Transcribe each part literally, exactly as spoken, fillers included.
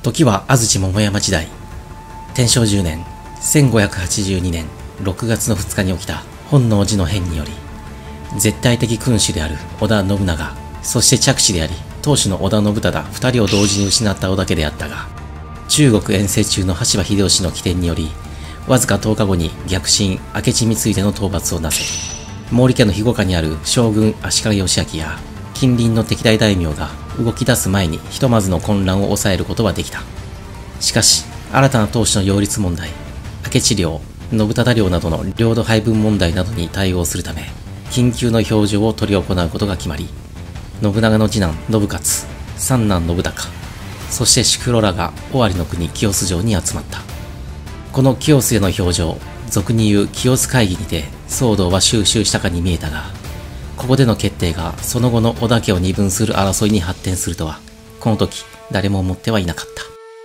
時は安土桃山時代、天正じゅうねん、せんごひゃくはちじゅうにねんろくがつのふつかに起きた本能寺の変により、絶対的君主である織田信長、そして嫡子であり当主の織田信忠二人を同時に失った織田家であったが、中国遠征中の羽柴秀吉の起点により、わずかとおかごに逆進明智光秀の討伐をなせ、毛利家の庇護下にある将軍足利義昭や近隣の敵対大名が動き出す前にひとまずの混乱を抑えることはできた。しかし新たな当主の擁立問題、明智領、信忠領などの領土配分問題などに対応するため、緊急の表情を執り行うことが決まり、信長の次男信雄、三男信孝、そして宿老らが尾張の国清洲城に集まった。この清洲への表情、俗に言う清洲会議にて騒動は収拾したかに見えたが、ここでの決定がその後の織田家を二分する争いに発展するとは、この時誰も思ってはいなかった。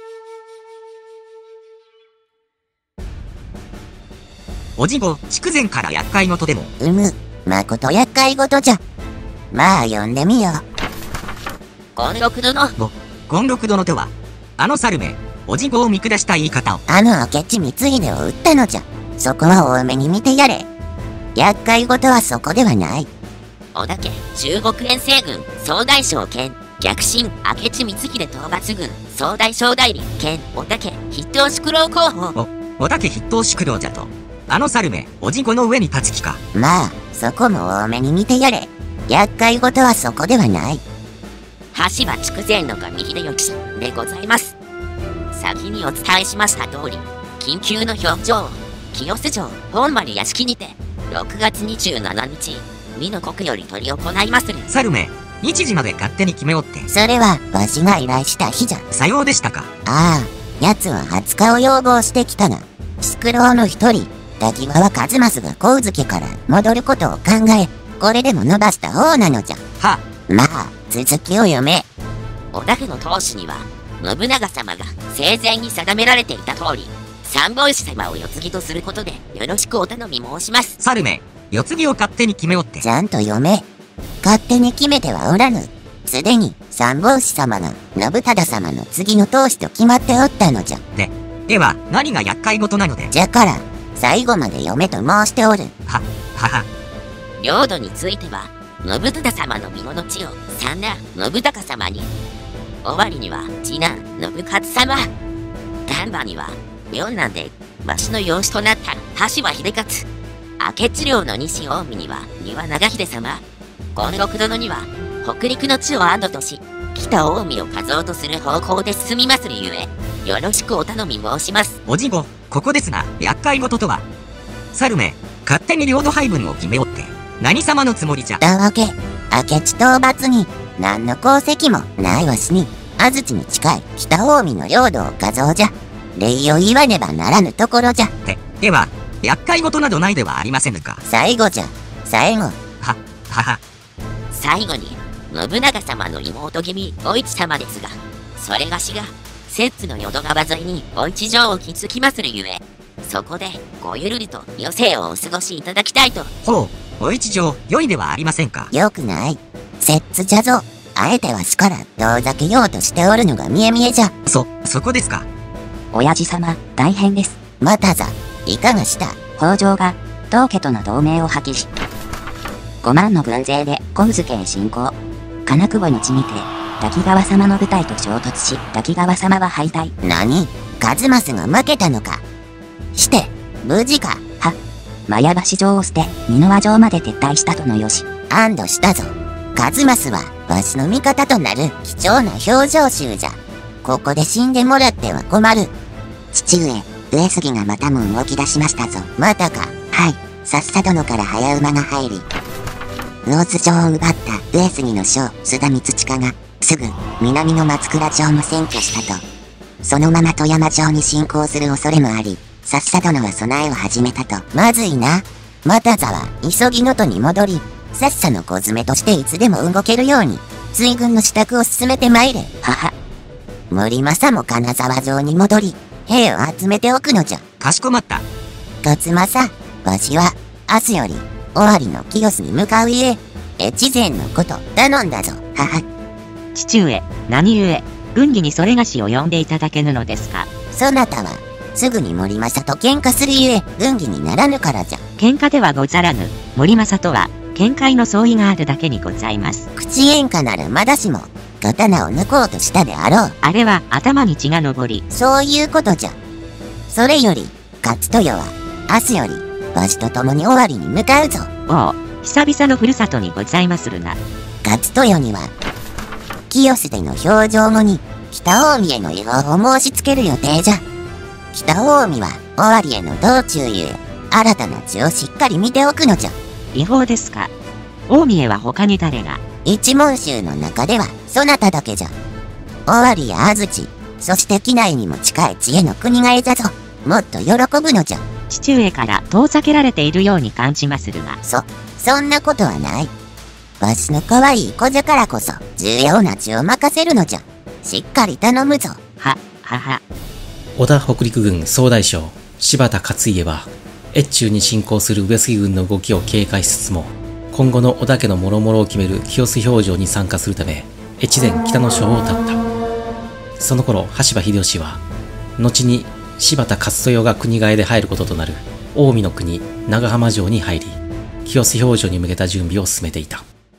おじご、筑前から厄介事でも。 うむ、まこと厄介事じゃ。まあ読んでみよう。 権六殿。 ご、権六殿とは、あの猿め、おじごを見下した言い方を。 あの明智光秀を撃ったのじゃ。そこは多めに見てやれ。厄介事はそこではない。 織田家中国遠征軍総大将兼逆進明智光秀討伐軍総大将代理兼織田家筆頭宿老候補。 お、織田家筆頭宿老じゃと。あの猿め、おじごの上に立つ気か。 まあ、そこも多めに見てやれ。厄介事はそこではない。 羽柴筑前の上秀吉でございます。先にお伝えしました通り、緊急の表情、清洲城本丸屋敷にて、ろくがつにじゅうしちにち、美濃国より執り行いまする。 猿め、日時まで勝手に決めおって。 それは、わしが依頼した日じゃ。 さようでしたか。 ああ、奴ははつかを要望してきたが、宿老の一人、滝川一益が神月から戻ることを考え、これでも伸ばした方なのじゃ。 はまあ、続きを読め。 織田家の当主には、信長様が生前に定められていた通り、三法師様を世継ぎとすることでよろしくお頼み申します。 猿め、世継ぎを勝手に決めおって。 ちゃんと読め。勝手に決めてはおらぬ。すでに三法師様が信忠様の次の当主と決まっておったのじゃ。 で、では何が厄介事なので。 じゃから、最後まで読めと申しておる。 は、はは。 領土については、信忠様の身の地を三男信孝様に、尾張には次男信勝様、丹波には四男でわしの養子となった羽柴秀勝、明智領の西近江には丹羽長秀様、権六殿には北陸の地を安堵とし、北近江を数おうとする方向で進みまするゆえ、よろしくお頼み申します。 おじご、ここですが、厄介事とは。猿め、勝手に領土配分を決めおって、何様のつもりじゃ。 だわけ、明智討伐に、何の功績もないわしに、安土に近い北近江の領土を数おうじゃ。礼を言わねばならぬところじゃ。 で、では、厄介事などないではありませぬか。 最後じゃ、最後。 は、はは。 最後に、信長様の妹君、お市様ですが、それがしが、摂津の淀川沿いにお市城を築きまするゆえ、そこでごゆるりと余生をお過ごしいただきたいと。 ほう、お市城、良いではありませんか。 よくない。摂津じゃぞ。あえてわしから遠ざけようとしておるのが見え見えじゃ。 そ、そこですか。 親父様、大変です。 またざ、いかがした。 北条が、当家との同盟を破棄し、ごまんの軍勢で神津家へ侵攻。金久保にちにて、滝川様の部隊と衝突し、滝川様は敗退。 何？一益が負けたのか。して、無事か。 は、麻耶橋城を捨て、美濃輪城まで撤退したとのよし。 安堵したぞ。一益は、わしの味方となる貴重な表情集じゃ。ここで死んでもらっては困る。 父上、上杉がまたも動き出しましたぞ。 またか。 はい、さっさ殿から早馬が入り、魚津城を奪った上杉の将、須田光親が、すぐ、南の松倉城も占拠したと。そのまま富山城に侵攻する恐れもあり、さっさ殿は備えを始めたと。 まずいな。またざは、急ぎのとに戻り、さっさの小詰めとしていつでも動けるように、追軍の支度を進めてまいれ。 はは。 森政も金沢城に戻り、兵を集めておくのじゃ。 かしこまった。 勝政、わしは、明日より、尾張の清洲に向かうゆえ、越前のこと頼んだぞ。 はは。 父上、何故、 軍議にそれがしを呼んでいただけぬのですか。 そなたは、すぐに森政と喧嘩するゆえ、軍議にならぬからじゃ。 喧嘩ではござらぬ。森政とは、見解の相違があるだけにございます。 口喧嘩ならまだしも、刀を抜こうとしたであろう。 あれは頭に血が上り。 そういうことじゃ。それより、勝豊は、明日より、わしと共に尾張に向かうぞ。 おう、久々のふるさとにございまするな。 勝豊には、清須での表情後に、北近江への違法を申し付ける予定じゃ。北近江は、尾張への道中ゆえ、新たな地をしっかり見ておくのじゃ。 違法ですか。近江へは他に誰が。 一門衆の中では、そなただけじゃ。尾張や安土、そして畿内にも近い地への国替えじゃぞ。もっと喜ぶのじゃ。 父上から遠ざけられているように感じまするが。 そ、そんなことはない。わしの可愛い子じゃからこそ、重要な地を任せるのじゃ。しっかり頼むぞ。 は、はは。 織田北陸軍総大将、柴田勝家は、越中に侵攻する上杉軍の動きを警戒しつつも、今後の織田家の諸々を決める清須表情に参加するため、越前北の将を立った。その頃、羽柴秀吉は、後に柴田勝豊が国替えで入ることとなる近江の国長浜城に入り、清須表情に向けた準備を進めていた。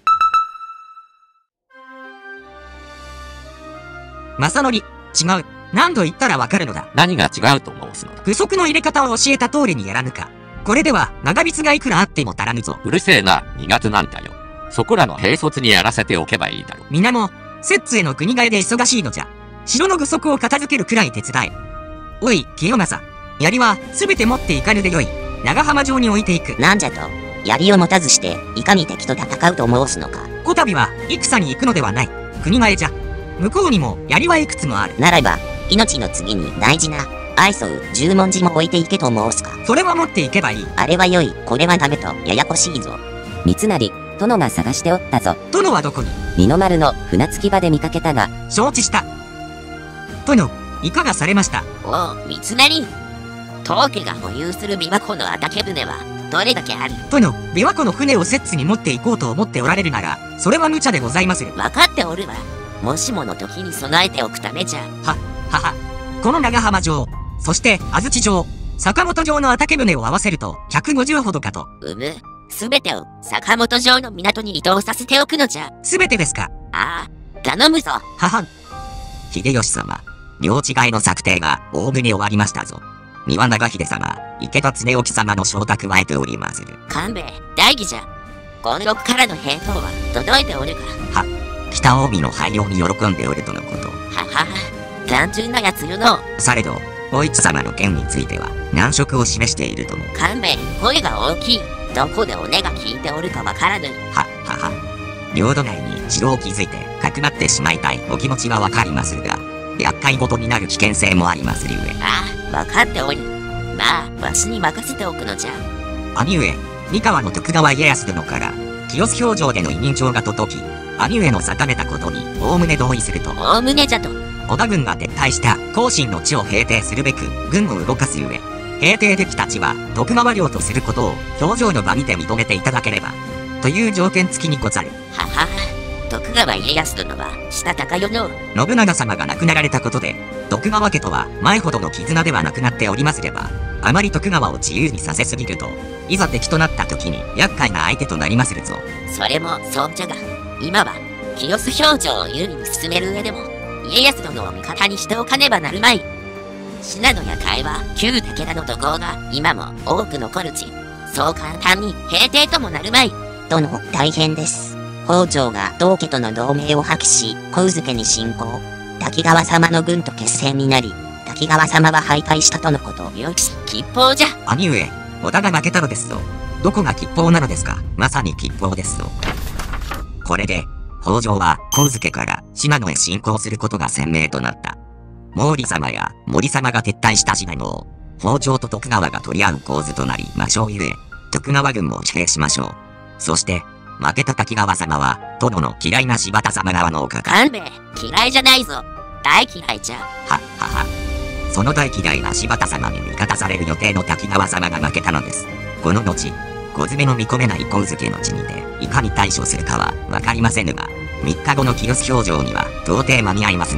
正則、違う。何度言ったらわかるのだ。 何が違うと申すのだ。 具足の入れ方を教えた通りにやらぬか。これでは長びつがいくらあっても足らぬぞ。 うるせえな、にがつなんだよ。そこらの兵卒にやらせておけばいいだろう。 皆も、摂津への国替えで忙しいのじゃ。城の具足を片付けるくらい手伝え。おい、清正。槍は、すべて持っていかぬでよい。長浜城に置いていく。 なんじゃと、槍を持たずして、いかに敵と戦うと申すのか。 こたびは、戦に行くのではない。国替えじゃ。向こうにも、槍はいくつもある。 ならば、命の次に大事な、愛想う十文字も置いていけと申すか。 それは持っていけばいい。 あれは良い、これはダメと、ややこしいぞ。三成、殿が探しておったぞ。 殿はどこに？ 二の丸の船着き場で見かけたが。 承知した。殿、いかがされました？ おう、三成。当家が保有する琵琶湖のあたけ船は、どれだけある？ 殿、琵琶湖の船を摂津に持っていこうと思っておられるなら、それは無茶でございまする。 わかっておるわ。もしもの時に備えておくためじゃ。 は、はは。この長浜城、そして安土城、坂本城のあたけ船を合わせると、ひゃくごじゅうほどかと。 うむ。すべてを坂本城の港に移動させておくのじゃ。 すべてですか？ ああ、頼むぞ。 ははん。秀吉様、領地外の策定が大船終わりましたぞ。三輪長秀様、池田恒興様の承諾加えておりまする。 勘兵衛、大義じゃ。権六からの返答は届いておるか？ は、北近江の配慮に喜んでおるとのこと。 ははは、単純なやつよの。 されど、お市様の件については難色を示しているとも。 勘兵衛、声が大きい。どこでおねが聞いておるかわからぬ。 は、はは。領土内に城を築いて、かくまってしまいたいお気持ちはわかりますが、厄介事になる危険性もありますゆえ。 ああ、わかっており。まあ、わしに任せておくのじゃ。 兄上、三河の徳川家康殿から、清須表情での委任状が届き、兄上の定めたことに、おおむね同意すると。 おおむねじゃと。 織田軍が撤退した甲信の地を平定するべく、軍を動かすゆえ、平定できた地は、徳川領とすることを、表情の場にて認めていただければ、という条件付きにござる。 ははは、徳川家康殿は、したたかよの。 信長様が亡くなられたことで、徳川家とは前ほどの絆ではなくなっておりますれば、あまり徳川を自由にさせすぎると、いざ敵となった時に厄介な相手となりまするぞ。 それもそうじゃが、今は、清須表情を有利に進める上でも、家康殿を味方にしておかねばなるまい。信濃や甲斐は旧武田の土豪が今も多く残る地。そう簡単に平定ともなるまい。 殿、大変です。北条が道家との同盟を破棄し、上野に侵攻。滝川様の軍と決戦になり、滝川様は敗退したとのこと。 よし、吉報じゃ。 兄上、織田が負けたのですぞ。どこが吉報なのですか？まさに吉報ですぞ。これで、北条は上野から信濃へ侵攻することが鮮明となった。毛利様や森様が撤退した信濃を、北条と徳川が取り合う構図となりましょうゆえ、徳川軍も疲弊しましょう。そして、負けた滝川様は、殿の嫌いな柴田様側のおかか。 勘兵衛、嫌いじゃないぞ。大嫌いじゃ。 は、はは。その大嫌いな柴田様に味方される予定の滝川様が負けたのです。この後、小詰めの見込めない上野の地にて、いかに対処するかはわかりませぬが、みっかごの清須表情には到底間に合いますまい。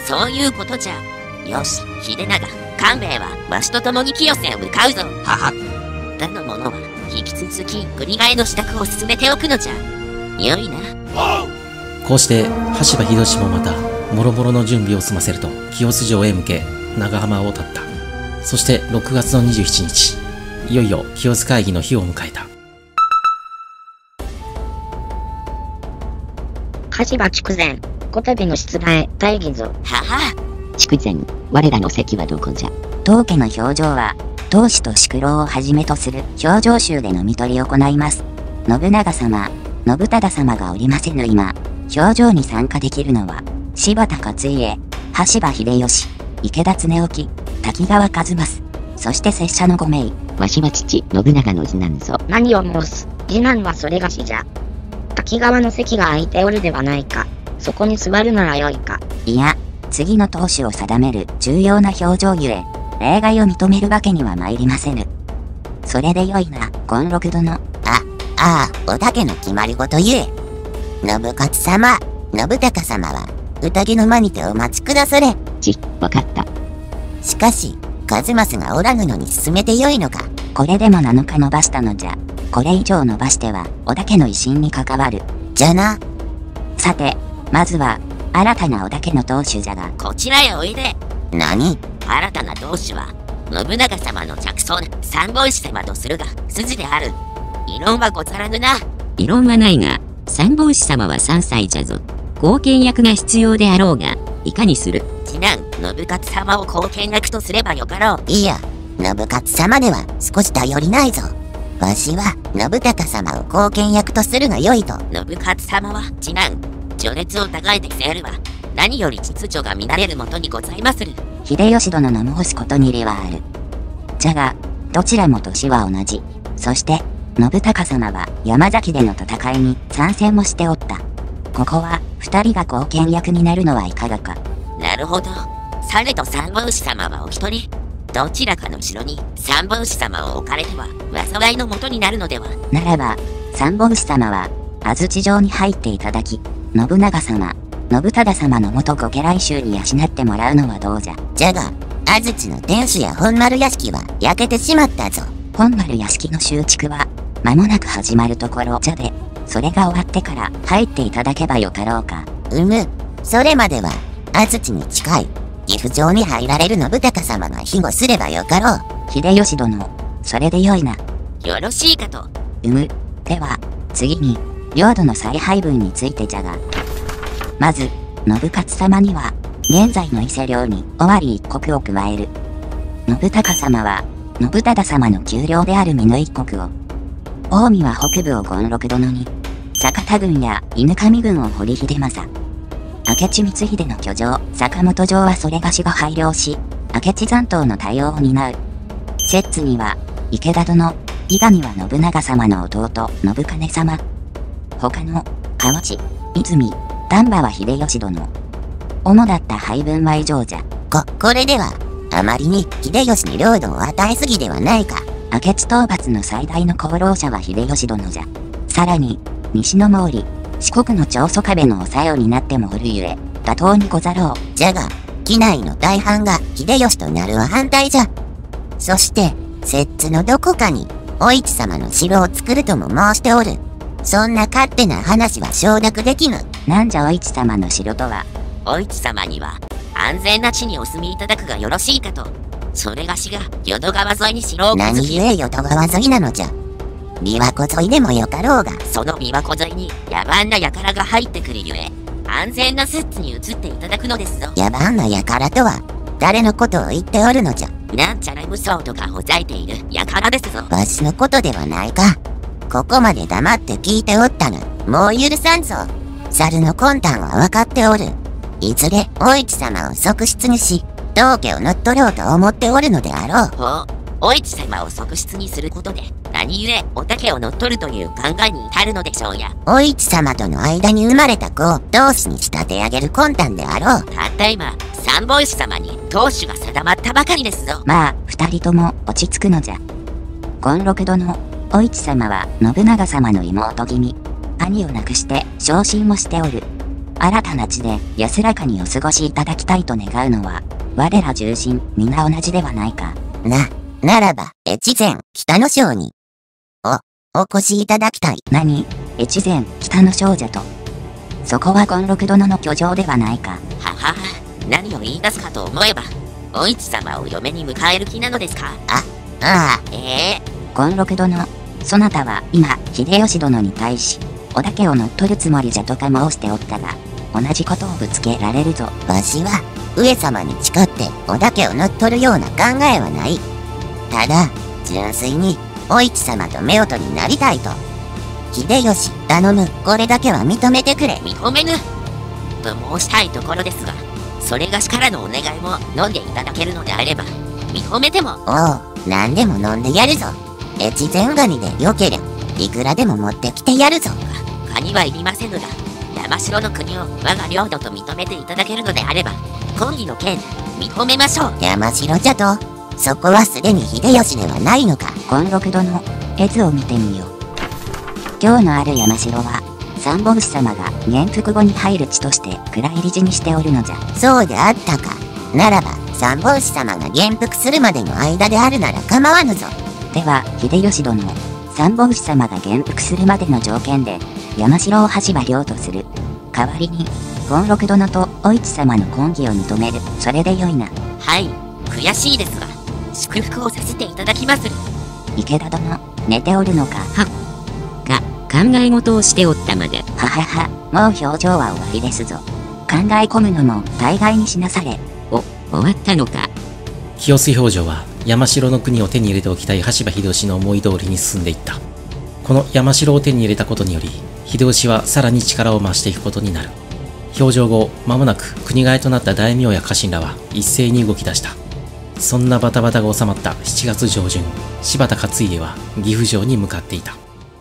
そういうことじゃ。よし、秀長、官兵衛はわしと共に清瀬へ向かうぞ。 はは。 他の者は引き続き栗替えの支度を進めておくのじゃ。よいな。 こうして羽柴秀吉もまたもろもろの準備を済ませると清洲城へ向け長浜を立った。そしてろくがつのにじゅうしちにち、いよいよ清洲会議の日を迎えた。 羽柴筑前、こたびの出馬へ大義ぞ。 はは。 筑前、我らの席はどこじゃ。 当家の表情は、当主と宿老をはじめとする表情集でのみ取りを行います。信長様、信忠様がおりませぬ今、表情に参加できるのは、柴田勝家、羽柴秀吉、池田恒興、滝川一益、そして拙者のご名。 わしは父、信長の次男ぞ。 何を申す。次男はそれがしじゃ。滝川の席が空いておるではないか。そこに座るならよいか。 いや、次の当主を定める重要な表情ゆえ、例外を認めるわけには参りませぬ。それでよいな、権六殿。あ、ああ、おたけの決まりごとゆえ。信勝様、信孝様は、宴の間にてお待ちくだされ。 ち、わかった。 しかし、数正がおらぬのに進めてよいのか。これでもなのか伸ばしたのじゃ。これ以上伸ばしては、織田家の威信に関わる。じゃな。さて、まずは、新たな織田家の当主じゃが。 こちらへおいで。 何？ 新たな当主は、信長様の着想な三本子様とするが、筋である。異論はござらぬな。 異論はないが、三本子様はさんさいじゃぞ。後見役が必要であろうが、いかにする。 次男、信勝様を後見役とすればよかろう。 いや、信勝様では少し頼りないぞ。わしは、信孝様を後見役とするがよいと。 信勝様は、次男、序列を高えてせるは、何より秩序が乱れるもとにございまする。 秀吉殿の申すことに理はある。じゃが、どちらも年は同じ。そして、信孝様は山崎での戦いに参戦もしておった。ここは、二人が後見役になるのはいかがか。 なるほど。されと三本子様はお一人。どちらかの城に三本子様を置かれては災いのもとになるのでは。 ならば三本子様は安土城に入っていただき、信長様、信忠様の元ご家来衆に養ってもらうのはどうじゃ。じゃが安土の天守や本丸屋敷は焼けてしまったぞ。本丸屋敷の修築は間もなく始まるところじゃで、それが終わってから入っていただけばよかろうか。うむ、それまでは安土に近い岐阜城に入られる信孝様が庇護すればよかろう。秀吉殿、それでよいな。 よろしいかと。 うむ。では、次に、領土の再配分についてじゃが。まず、信勝様には、現在の伊勢領に尾張一国を加える。信孝様は、信忠様の丘陵である美濃一国を。近江は北部を権六殿に、酒田軍や犬上軍を堀秀政。明智光秀の居城、坂本城はそれがしが拝領し、明智残党の対応を担う。摂津には、池田殿、伊賀には信長様の弟、信兼様。他の、河内、泉、丹波は秀吉殿。主だった配分は以上じゃ。こ、これでは、あまりに秀吉に領土を与えすぎではないか。明智討伐の最大の功労者は秀吉殿じゃ。さらに、西の毛利、四国の長宗我部の抑えを担ってもおるゆえ、妥当にござろう。じゃが、畿内の大半が秀吉となるは反対じゃ。そして、摂津のどこかに、お市様の城を作るとも申しておる。そんな勝手な話は承諾できぬ。なんじゃお市様の城とは。 お市様には、安全な地にお住みいただくがよろしいかと。それがしが、淀川沿いに城を築き。 何故淀川沿いなのじゃ。琵琶湖沿いでもよかろうが。 その琵琶湖沿いに野蛮な輩が入ってくるゆえ、安全な摂津に移っていただくのですぞ。 野蛮な輩とは、誰のことを言っておるのじゃ。 なんちゃら無双とかほざいている輩ですぞ。 わしのことではないか。ここまで黙って聞いておったが、もう許さんぞ。猿の魂胆は分かっておる。いずれ、お市様を側室にし、当家を乗っ取ろうと思っておるのであろう。 ほう、お市様を側室にすることで、何故、おたけを乗っ取るという考えに至るのでしょうや。 お市様との間に生まれた子を同志に仕立て上げる魂胆であろう。 たった今、三本子様に当主が定まったばかりですぞ。 まあ、二人とも落ち着くのじゃ。権六殿、お市様は信長様の妹君、兄を亡くして昇進もしておる。 新たな地で安らかにお過ごしいただきたいと願うのは、我ら重臣皆同じではないか。 な、ならば、越前北の将に、お、お越しいただきたい。 何？越前北の将じゃと。そこは権六殿の居城ではないか。 ははは、何を言い出すかと思えば、お市様を嫁に迎える気なのですか。 あ、ああ。 ええー。権六殿、そなたは今、秀吉殿に対し、織田家を乗っ取るつもりじゃとか申しておったが、同じことをぶつけられるぞ。 わしは、上様に誓って織田家を乗っ取るような考えはない。ただ、純粋に、お市様と夫婦になりたいと。秀吉、頼む、これだけは認めてくれ。 認めぬと申したいところですが、それがしからのお願いも飲んでいただけるのであれば、認めても。 おう、何でも飲んでやるぞ。越前ガニでよけりゃ、いくらでも持ってきてやるぞ。 カニはいりませぬが、山城の国を我が領土と認めていただけるのであれば、今義の件、認めましょう。 山城じゃと、そこはすでに秀吉ではないのか。 権六殿、絵図を見てみよう。今日のある山城は、三法師様が元服後に入る地として蔵入り地にしておるのじゃ。 そうであったか。ならば、三法師様が元服するまでの間であるなら構わぬぞ。 では、秀吉殿、三法師様が元服するまでの条件で、山城を橋場領とする。代わりに、権六殿とお市様の婚儀を認める。それでよいな。 はい、悔しいですが、祝福をさせていただきまする。 池田殿、寝ておるのか。 はが、考え事をしておったまで。 ははは、もう表情は終わりですぞ。考え込むのも大概にしなされ。 お、終わったのか。 清須表情は山城の国を手に入れておきたい羽柴秀吉の思い通りに進んでいった。この山城を手に入れたことにより、秀吉はさらに力を増していくことになる。表情後、間もなく国替えとなった大名や家臣らは一斉に動き出した。そんなバタバタが収まったしちがつ上旬、柴田勝家は岐阜城に向かっていた。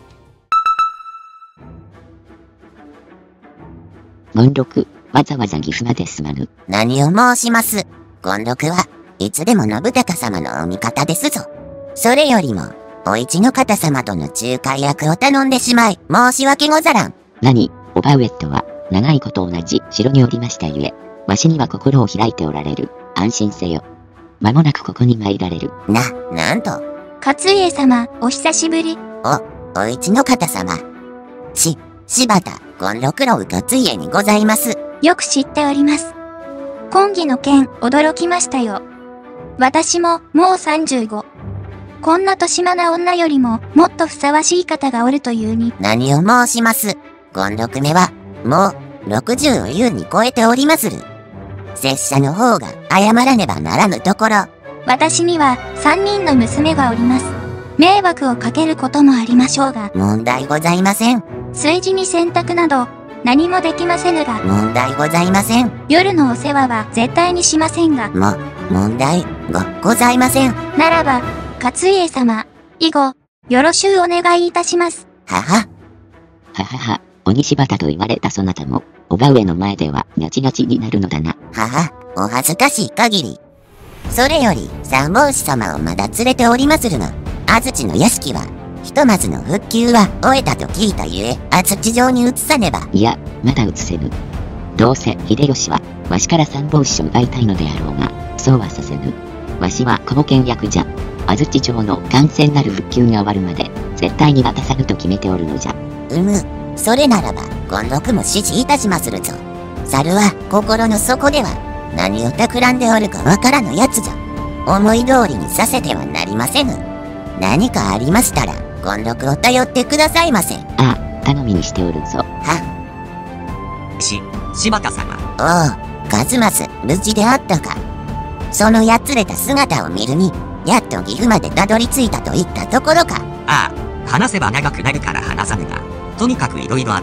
権六、わざわざ岐阜まですまぬ。 何を申します。権六はいつでも信孝様のお味方ですぞ。それよりも、お市の方様との仲介役を頼んでしまい、申し訳ござらん。 何、叔母上とは、長いこと同じ城におりましたゆえ、わしには心を開いておられる。安心せよ。間もなくここに参られる。 な、なんと。 勝家様、お久しぶり。 お、お市の方様。し、柴田、権六郎勝家にございます。 よく知っております。婚儀の件、驚きましたよ。私も、もうさんじゅうご。こんな年間な女よりも、もっとふさわしい方がおるというに。 何を申します。権六目は、もう、ろくじゅうを優に超えておりまする。拙者の方が、謝らねばならぬところ。 私には、三人の娘がおります。迷惑をかけることもありましょうが。 問題ございません。 炊事に洗濯など、何もできませぬが。 問題ございません。 夜のお世話は絶対にしませんが。 も、問題、ご、ございません。 ならば、勝家様、以後、よろしゅうお願いいたします。 はは。 ははは、鬼柴田と言われたそなたも、叔母上の前では、ガチガチになるのだな。 はは、お恥ずかしい限り。それより、三法師様をまだ連れておりまするが、安土の屋敷は、ひとまずの復旧は終えたと聞いたゆえ、安土城に移さねば。 いや、まだ移せぬ。どうせ、秀吉は、わしから三法師を奪いたいのであろうが、そうはさせぬ。わしは後見役じゃ。安土城の完全なる復旧が終わるまで、絶対に渡さぬと決めておるのじゃ。 うむ、それならば、権六も指示いたしまするぞ。猿は、心の底では、何を企んでおるかわからぬやつじゃ。思い通りにさせてはなりませぬ。何かありましたら、権六を頼ってくださいませ。 ああ、頼みにしておるぞ。 は。 し、柴田様。 おう、数正、無事であったか。そのやつれた姿を見るに、やっと岐阜までたどり着いたといったところか。 ああ、話せば長くなるから話さぬが、とにかく色々あった。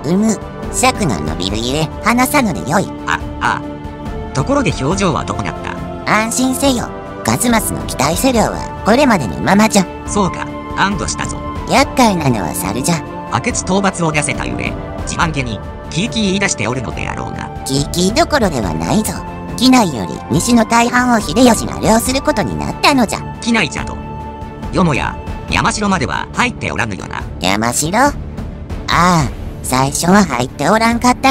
うむ、尺が伸びるゆえ、話さぬでよい。 あ、ああ。ところで表情はどうなった？ 安心せよ。数正の期待せ量は、これまでのままじゃ。 そうか、安堵したぞ。 厄介なのは猿じゃ。 明智討伐を出せたゆえ、自慢げに、キーキー言い出しておるのであろうが。 キーキーどころではないぞ。畿内より西の大半を秀吉が領することになったのじゃ。 畿内じゃと。よもや、山城までは入っておらぬよな。 山城？ああ、最初は入っておらんかったが、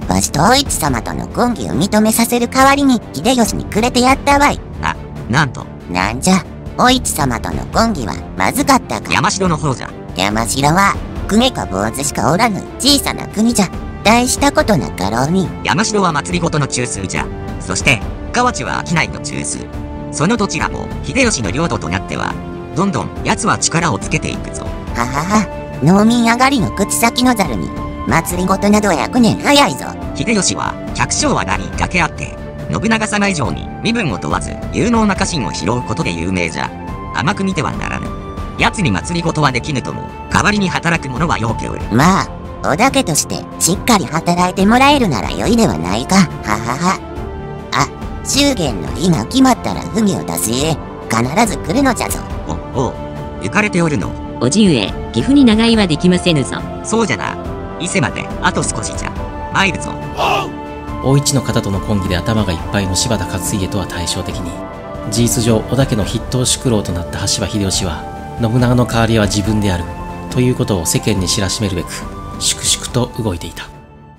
わしとお市様との婚儀を認めさせる代わりに秀吉にくれてやったわい。 な、なんと。 なんじゃ、お市様との婚儀はまずかったか。 山城の方じゃ。 山城は、公家か坊主しかおらぬ小さな国じゃ。大したことなかろうに。 山城は祭りごとの中枢じゃ。そして、河内は商いの中枢。そのどちらも、秀吉の領土となっては、どんどん奴は力をつけていくぞ。 ははは、農民上がりの口先のざるに、祭りごとなど百年早いぞ。 秀吉は、百姓は何だけあって、信長様以上に身分を問わず、有能な家臣を拾うことで有名じゃ。甘く見てはならぬ。奴に祭りごとはできぬとも、代わりに働く者はようけおる。 まあ、織田家として、しっかり働いてもらえるなら良いではないか。ははは。あ、祝言の日が決まったら文を出すえ。必ず来るのじゃぞ。 お、おう、浮かれておるの。 おじゆえ、岐阜に長居はできませぬぞ。 そうじゃな。伊勢まで、あと少しじゃ。参るぞ。 大一の方との婚儀で頭がいっぱいの柴田勝家とは対照的に、事実上織田家の筆頭宿老となった羽柴秀吉は、信長の代わりは自分である、ということを世間に知らしめるべく、粛々と動いていた。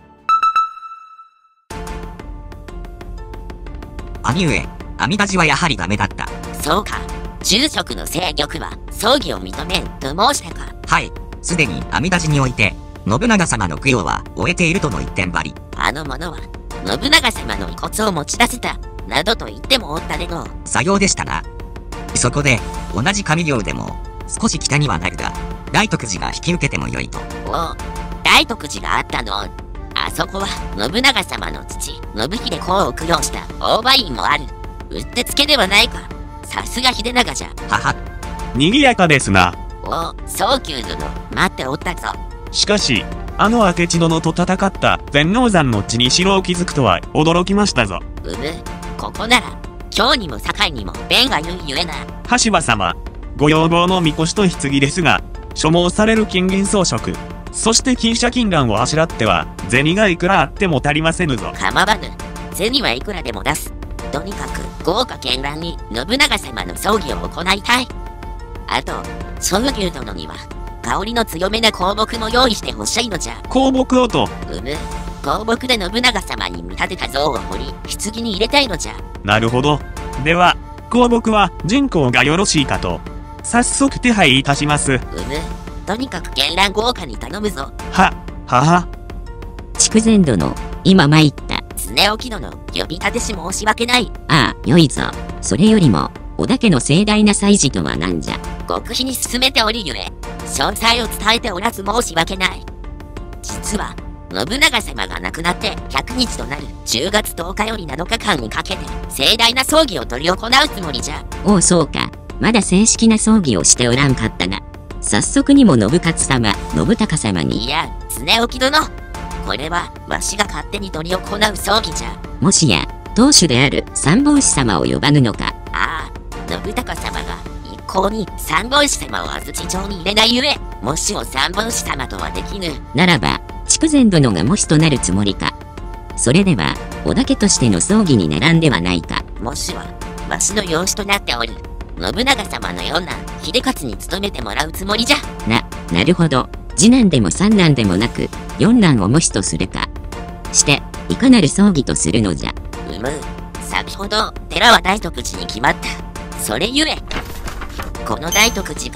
兄上、阿弥陀寺はやはりダメだった。 そうか。住職の勢力は葬儀を認めんと申したか。 はい。すでに阿弥陀寺において、信長様の供養は終えているとの一点張り。 あの者は、信長様の遺骨を持ち出せた、などと言ってもおったでの。 さようでしたな。そこで、同じ上行でも、少し北にはなるが、大徳寺が引き受けてもよいと。 おお、大徳寺があったの。あそこは、信長様の父、信秀公を供養した大場院もある。うってつけではないか。さすが秀長じゃ。 はは。 賑やかですな。 おお、早急殿、待っておったぞ。 しかし、あの明智殿と戦った全王山の地に城を築くとは驚きましたぞ。 うむ、ここなら、今日にも境にも弁が言うゆえな。 羽柴様、ご要望のみこしと棺ですが、所望される金銀装飾、そして金車金蘭をあしらっては、銭がいくらあっても足りませぬぞ。 構わぬ。銭はいくらでも出す。とにかく、豪華絢爛に信長様の葬儀を行いたい。あと、早牛殿には、香りの強めな香木も用意してほしいのじゃ。 香木をと。 うむ、香木で信長様に見立てた像を彫り、棺に入れたいのじゃ。 なるほど。では、香木は人口がよろしいかと。早速手配いたします。うむ、 とにかく絢爛豪華に頼むぞ。 は、はは。 筑前殿、今参った。 常置殿、呼び立てし申し訳ない。 ああ、よいぞ。それよりも、織田家の盛大な祭事とは何じゃ。 極秘に進めておりゆえ、詳細を伝えておらず申し訳ない。実は、信長様が亡くなってひゃくにちとなるじゅうがつとおかよりなのかかんにかけて盛大な葬儀を執り行うつもりじゃ。 おお、そうか。まだ正式な葬儀をしておらんかったな。早速にも信勝様、信孝様に。 いや、常置殿。これは、わしが勝手に執り行う葬儀じゃ。 もしや、当主である三法師様を呼ばぬのか。 ああ、信孝様が一向に三法師様を安土城に入れないゆえ、もしも三法師様とはできぬ。 ならば、筑前殿がもしとなるつもりか。それでは、織田家としての葬儀に並んではないか。 もしは、わしの養子となっておる、信長様の四男、秀勝に務めてもらうつもりじゃ。 な、なるほど。次男でも三男でもなく、四男をもしとするか。して、いかなる葬儀とするのじゃ。 うむ、先ほど、寺は大徳寺に決まった。それゆえ、この大徳寺から、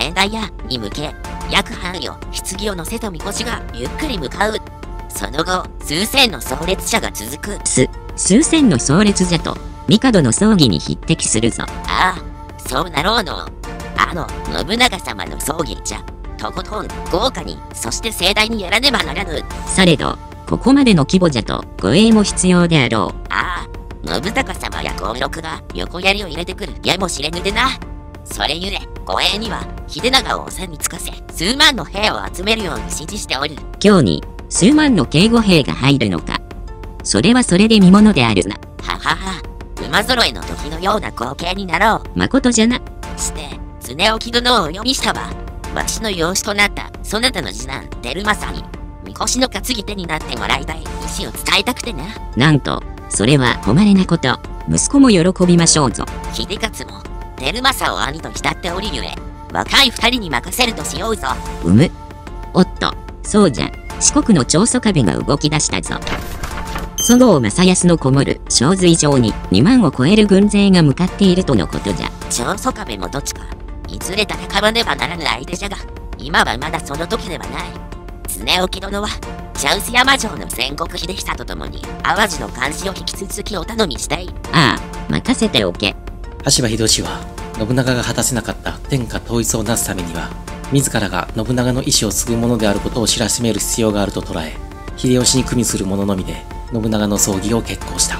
蓮台屋に向け、約半余、棺を乗せたみこしがゆっくり向かう。その後、数千の葬列者が続く。 す、数千の葬列じゃと、帝の葬儀に匹敵するぞ。 ああ、そうなろうの。あの、信長様の葬儀じゃ。とことん、豪華に、そして盛大にやらねばならぬ。 されど、ここまでの規模じゃと、護衛も必要であろう。 ああ、信孝様や幸六が横槍を入れてくるやもしれぬでな。それゆえ、護衛には、秀長をお背につかせ、数万の兵を集めるように指示しておる。 今日に、数万の警護兵が入るのか。それはそれで見ものであるな。 ははは、馬揃えの時のような光景になろう。 まことじゃな。 して、常置殿をお呼びしたわ。わしの養子となった、そなたの次男、照政に、みこしの担ぎ手になってもらいたい意思を伝えたくてな。 なんと、それは誉れなこと。息子も喜びましょうぞ。 秀勝も、照政を兄と慕っておりゆえ、若い二人に任せるとしようぞ。 うむ。おっと、そうじゃ。 四国の長宗我部が動き出したぞ。そごう正康のこもる小髄城ににまんを超える軍勢が向かっているとのことじゃ。 長宗我部もどっちかいずれ戦わねばならぬ相手じゃが、今はまだその時ではない。常置殿は茶臼山城の戦国秀久と共に淡路の監視を引き続きお頼みしたい。 ああ、任せておけ。 羽柴秀吉は信長が果たせなかった天下統一をなすためには、自らが信長の意志を継ぐものであることを知らしめる必要があると捉え、秀吉に組みする者のみで信長の葬儀を決行した。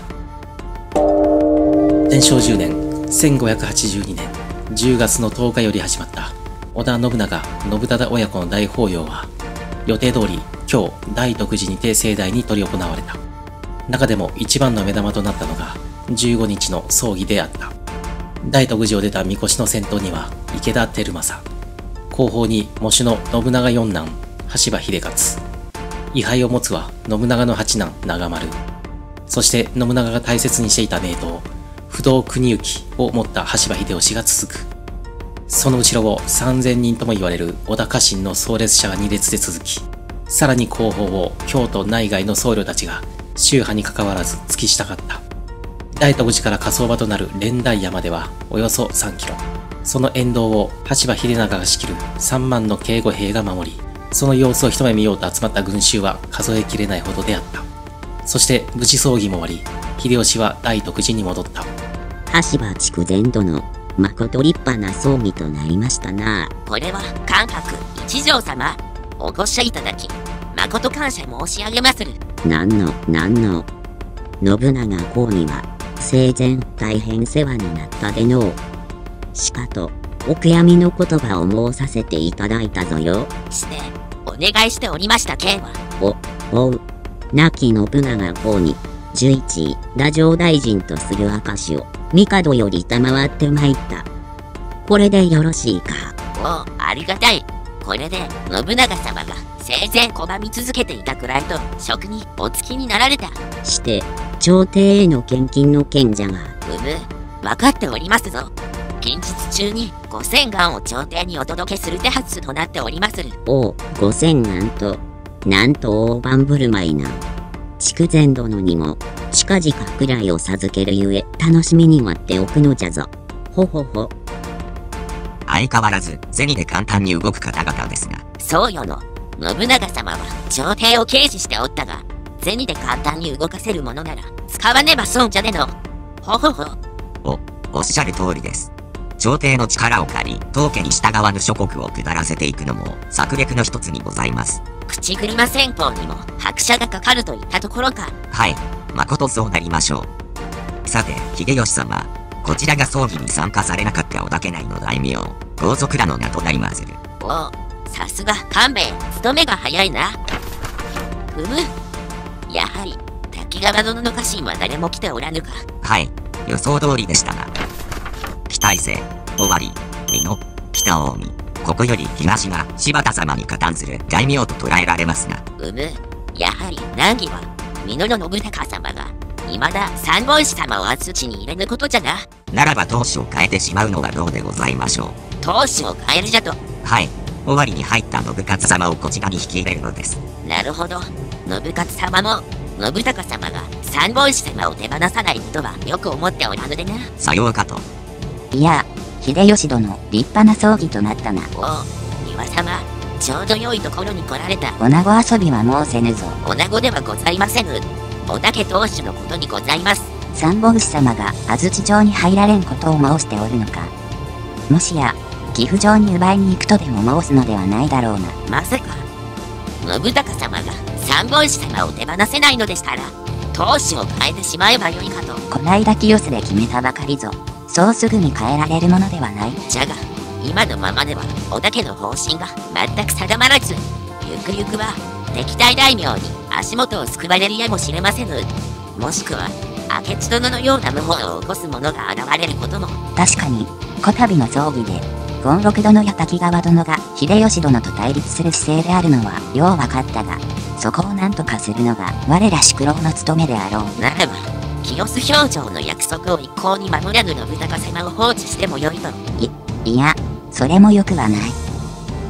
天正じゅうねんせんごひゃくはちじゅうにねんじゅうがつのとおかより始まった織田信長・信忠親子の大法要は、予定通り今日大徳寺にて盛大に執り行われた。中でも一番の目玉となったのがじゅうごにちの葬儀であった。大徳寺を出た神輿の先頭には池田輝政、後方に喪主の信長四男羽柴秀勝、位牌を持つは信長の八男長丸、そして信長が大切にしていた名刀不動国行を持った羽柴秀吉が続く。その後ろをさんぜんにんとも言われる織田家臣の葬列者がに列で続き、さらに後方を京都内外の僧侶たちが宗派に関わらず付き従った。大徳寺から火葬場となる蓮台山ではおよそさんキロ。その沿道を羽柴秀長が仕切るさんまんの警護兵が守り、その様子を一目見ようと集まった群衆は数えきれないほどであった。そして無事葬儀も終わり、秀吉は大徳寺に戻った。 羽柴筑前殿、まこと立派な葬儀となりましたな。 これは関白一条様、お越しいただき誠感謝申し上げまする。 なんのなんの、信長公には生前大変世話になったでのう。しかとお悔やみの言葉を申させていただいたぞよ。 してお願いしておりました件は、 おおう、亡き信長公にじゅういちい太政大臣とする証を帝より賜ってまいった。これでよろしいか。 おう、ありがたい。これで信長様が生前拒み続けていたくらいと職にお付きになられた。 して朝廷への献金の件じゃが。うむ、分かっておりますぞ。近日中にごせんがんを朝廷にお届けする手はずとなっておりまする。 おう、ごせんがんと、なんと大盤振る舞いな。筑前殿にも近々くらいを授けるゆえ楽しみに待っておくのじゃぞ。ほほほ。 相変わらず銭で簡単に動く方々ですが。 そうよの。信長様は朝廷を軽視しておったが、銭で簡単に動かせるものなら使わねば損じゃねの。ほほほ。 お、おっしゃる通りです。朝廷の力を借り、当家に従わぬ諸国を下らせていくのも策略の一つにございます。 口車戦法にも拍車がかかるといったところか。 はい、誠そうなりましょう。さて、秀吉様、こちらが葬儀に参加されなかった織田家内の大名、豪族らの名となりまする。 おお、さすが勘兵衛、務めが早いな。ふむ、やはり滝川殿の家臣は誰も来ておらぬか。 はい、予想通りでしたが。北伊勢、尾張、美濃、北近江、ここより東が柴田様に加担する大名と捉えられますが。 うむ、やはり南儀は美濃の信孝様が未だ三本氏様を安土に入れぬことじゃな。 ならば当主を変えてしまうのはどうでございましょう。 当主を変えるじゃと。 はい、尾張に入った信勝様をこちらに引き入れるのです。 なるほど。信勝様も信孝様が三本氏様を手放さないとはよく思っておらぬでな。 さようかと。 いや、秀吉殿、立派な葬儀となったな。 おお、庭様、ちょうど良いところに来られた。 女子遊びはもうせぬぞ。 女子ではございませぬ。織田家当主のことにございます。 三本氏様が安土城に入られんことを申しておるのか。もしや、岐阜城に奪いに行くとでも申すのではないだろうな。 まさか、信孝様が三本氏様を手放せないのでしたら、当主を変えてしまえばよいかと。 こないだ清須で決めたばかりぞ。そうすぐに変えられるものではない。 じゃが、今のままでは織田家の方針が全く定まらず、ゆくゆくは敵対大名に足元をすくわれるやもしれませぬ。もしくは明智殿のような謀反を起こす者が現れることも。 確かに、こたびの葬儀で権六殿や滝川殿が秀吉殿と対立する姿勢であるのはよう分かったが、そこを何とかするのが我ら宿老の務めであろう。 ならば清須表情の約束を一向に守らぬ信孝様を放置してもよいと。 い、いや、それもよくはない。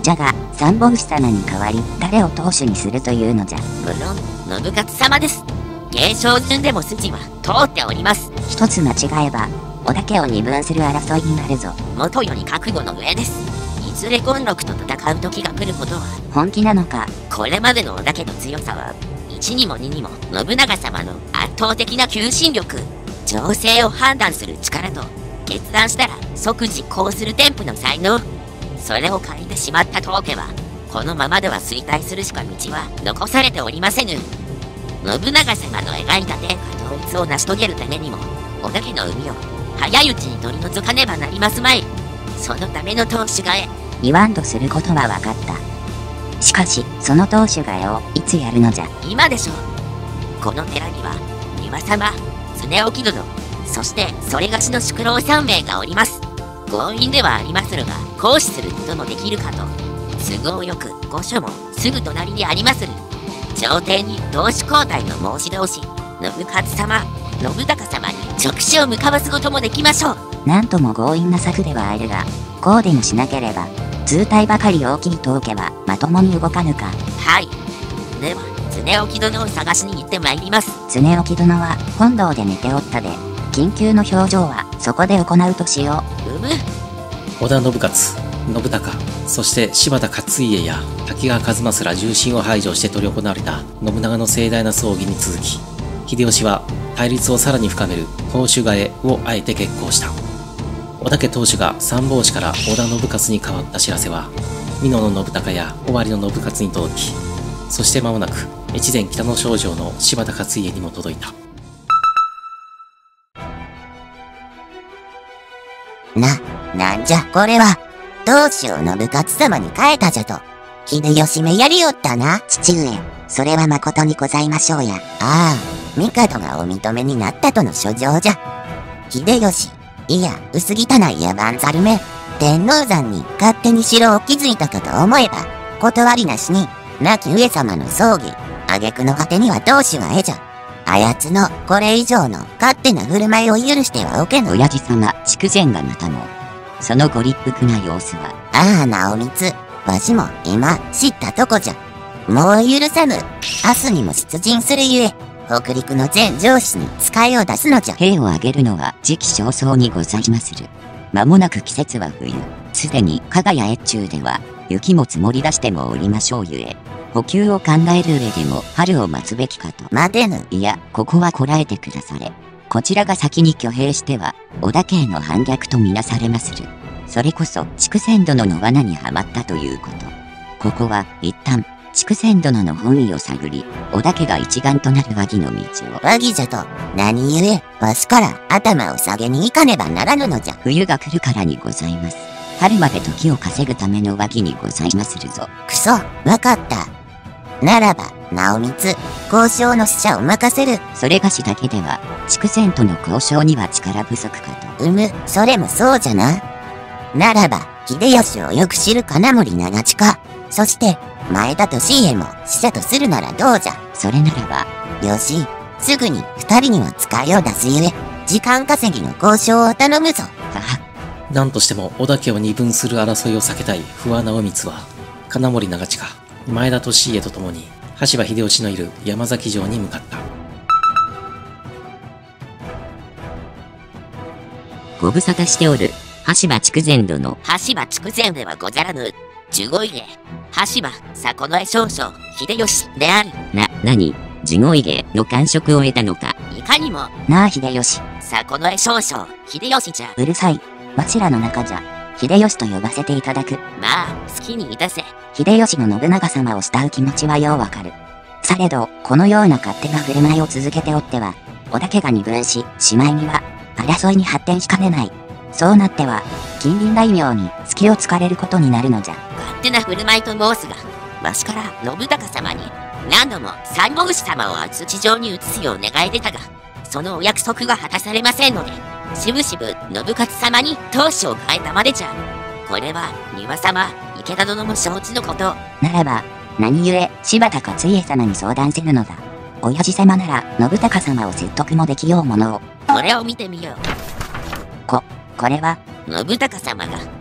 じゃが、三法師様に代わり誰を当主にするというのじゃ。 無論、信勝様です。継承順でも筋は通っております。 一つ間違えば、織田家を二分する争いになるぞ。 元より覚悟の上です。いずれ権力と戦う時が来ることは。 本気なのか。 これまでの織田家の強さは、いちにもににも信長様の圧倒的な求心力、情勢を判断する力と、決断したら即実行する天賦の才能。それを借りてしまった当家は、このままでは衰退するしか道は残されておりませぬ。信長様の描いた天下統一を成し遂げるためにも、織田家の海を早いうちに取り除かねばなりますまい。そのための当主替え。 言わんとすることは分かった。しかし、その当主替えをいつやるのじゃ。 今でしょう。この寺には、丹羽様、常置殿、そしてそれがしの宿老さん名がおります。強引ではありまするが、行使することもできるかと。都合よく御所もすぐ隣にありまする。朝廷に同種交代の申し出をし、信勝様、信孝様に直使を向かわすこともできましょう。 なんとも強引な策ではあるが、こうでもしなければ、図体ばかり大きい当家はまともに動かぬか。 はい。では、常置殿を探しに行ってまいります。 常置殿は本堂で寝ておったで、緊急の表情はそこで行うとしよう。うむ。 織田信勝、信孝、そして柴田勝家や滝川一益ら重臣を排除して執り行われた信長の盛大な葬儀に続き、秀吉は対立をさらに深める当主替えをあえて決行した。織田家当主が三法師から織田信勝に変わった知らせは、美濃の信孝や尾張の信勝に届き、そして間もなく越前北の少城の柴田勝家にも届いた。 な、なんじゃこれは。当主を信勝様に変えたじゃと。秀吉めやりよったな。 父上、それは誠にございましょうや。 ああ、帝がお認めになったとの書状じゃ。秀吉、いや、薄汚い野蛮ざるめ。天王山に勝手に城を築いたかと思えば、断りなしに、亡き上様の葬儀、挙句の果てには当主はえじゃ。あやつのこれ以上の勝手な振る舞いを許してはおけぬ。 親父様、筑前がまたも。そのご立腹な様子は。 ああ、直光。わしも今知ったとこじゃ。もう許さぬ。明日にも出陣するゆえ、北陸の全上司に使いを出すのじゃ。 兵を挙げるのは時期尚早にございまする。間もなく季節は冬。すでに加賀や越中では雪も積もり出してもおりましょうゆえ、補給を考える上でも春を待つべきかと。 待てぬ。 いや、ここはこらえてくだされ。こちらが先に挙兵しては、織田家への反逆とみなされまする。それこそ、筑前殿の罠にはまったということ。ここは、一旦、筑前殿の本意を探り、織田家が一丸となる和議の道を。 和議じゃと、何故、わしから頭を下げに行かねばならぬのじゃ。 冬が来るからにございます。春まで時を稼ぐための和議にございまするぞ。 くそ、わかった。ならば、直光、交渉の使者を任せる。 それがしだけでは、筑前との交渉には力不足かと。 うむ、それもそうじゃな。ならば、秀吉をよく知る金森長近、そして、前田利家も使者とするならどうじゃ。 それならば、 よし、すぐに二人には使いを出すゆえ、時間稼ぎの交渉を頼むぞ。 はは。 なんとしても織田家を二分する争いを避けたい不破直光は、金森長近、前田利家と共に、羽柴秀吉のいる山崎城に向かった。 ご無沙汰しておる、羽柴筑前殿。 羽柴筑前ではござらぬ。守護家、羽柴左近衛少将、秀吉である。 な、なに、守護家の感触を得たのか。 いかにも。 なあ、秀吉。 左近衛少将、秀吉じゃ。 うるさい。わしらの中じゃ、秀吉と呼ばせていただく。 まあ、好きにいたせ。 秀吉の信長様を慕う気持ちはようわかる。されど、このような勝手な振る舞いを続けておっては、織田家が二分し、しまいには、争いに発展しかねない。そうなっては、近隣大名に隙を突かれることになるのじゃ。 勝手な振る舞いと申すが、わしから信孝様に、何度も三法師様を安土城に移すよう願い出たが、そのお約束が果たされませんので、しぶしぶ信勝様に当主を変えたまでじゃ。これは、丹羽様、池田殿も承知のこと。 ならば、何故、柴田勝家様に相談せるのだ。親父様なら、信孝様を説得もできようものを。 これを見てみよう。 こ、これは、 信孝様が、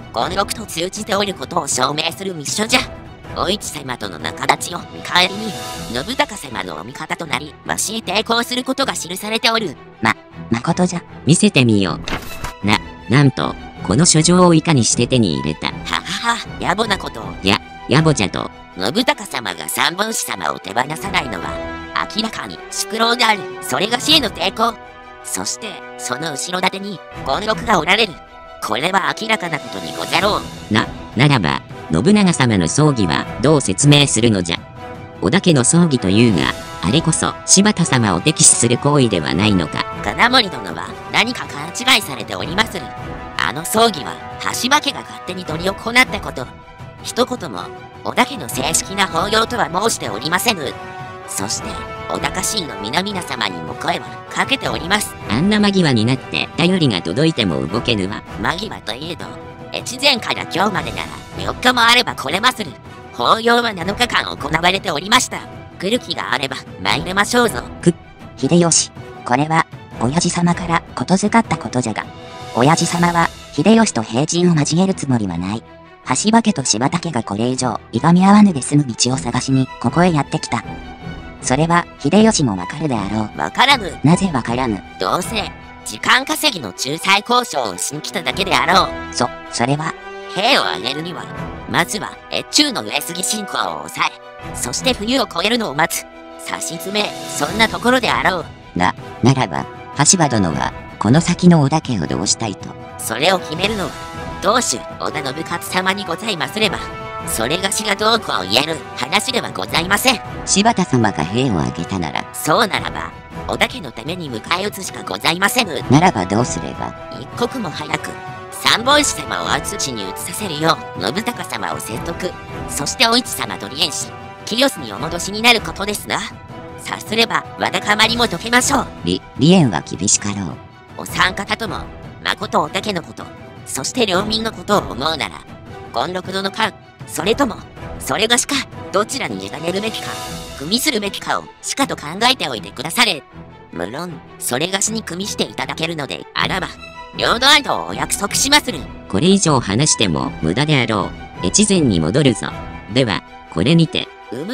権力と通じておることを証明する密書じゃ。お市様との仲立ちを見返りに、信孝様のお味方となり、わしへ抵抗することが記されておる。 ま、誠じゃ。 見せてみよう。な、なんと、この書状をいかにして手に入れた。 ははは、野暮なことを。 いや、野暮じゃと。 信孝様が三本子様を手放さないのは、明らかに宿老である。それが死への抵抗。そして、その後ろ盾に、権力がおられる。これは明らかなことにござろう。 な、ならば、信長様の葬儀はどう説明するのじゃ。織田家の葬儀というが、あれこそ柴田様を敵視する行為ではないのか。 金森殿は何か勘違いされておりまする。あの葬儀は、橋場家が勝手に執り行ったこと。一言も、織田家の正式な法要とは申しておりませぬ。そして、織田家臣の皆々様にも声はかけております。 あんな間際になって頼りが届いても動けぬわ。 間際といえど、越前から今日までならよっかもあれば来れまする。法要はなのかかん行われておりました。来る気があれば参りましょうぞ。 く、秀吉。これは、親父様からことづかったことじゃが、親父様は、秀吉と平人を交えるつもりはない。橋場家と柴田家がこれ以上、いがみ合わぬで済む道を探しに、ここへやってきた。それは、秀吉もわかるであろう。 わからぬ。 なぜわからぬ。 どうせ、時間稼ぎの仲裁交渉をしに来ただけであろう。 そ、それは、 兵を挙げるには、まずは、越中の上杉侵攻を抑え、そして冬を越えるのを待つ。差し詰め、そんなところであろう。 な、ならば、橋場殿は、この先の織田家をどうしたいと。 それを決めるのは、当主、織田信勝様にございますれば、それがしがどうこう言える話ではございません。 柴田様が兵を挙げたなら、 そうならば、織田家のために迎え撃つしかございませぬ。 ならばどうすれば。 一刻も早く、三本子様を安土に移させるよう、信孝様を説得。そしてお市様と離縁し、清須にお戻しになることですな。さすれば、わだかまりも解けましょう。 り、離縁は厳しかろう。 お三方とも、誠織田家のこと、そして領民のことを思うなら、権六殿か、それとも、それがしか、どちらに委ねるべきか、組みするべきかを、しかと考えておいてくだされ。無論、それがしに組みしていただけるのであらば、領土安堵をお約束しまする。 これ以上話しても無駄であろう。越前に戻るぞ。では、これにて。 うむ。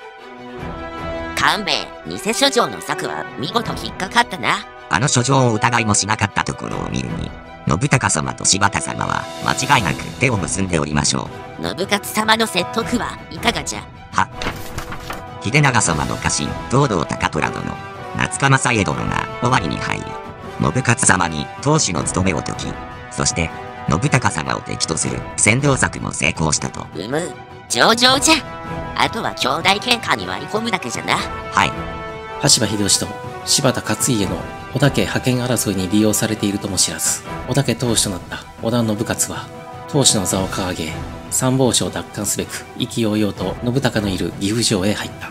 勘兵衛、偽書状の策は見事引っかかったな。 あの書状を疑いもしなかったところを見るに、信孝様と柴田様は間違いなく手を結んでおりましょう。信勝様の説得はいかがじゃ。 は。秀長様の家臣、東堂高虎殿、夏川正家殿が尾張に入り、信勝様に当主の務めを解き、そして、信孝様を敵とする扇動策も成功したと。 うむ、上々じゃ。あとは兄弟喧嘩に割り込むだけじゃな。 はい。 橋場秀吉と柴田勝家の織田家覇権争いに利用されているとも知らず、織田家当主となった織田信勝は、当主の座を掲げ、参謀省を奪還すべく意気揚々と信孝のいる岐阜城へ入った。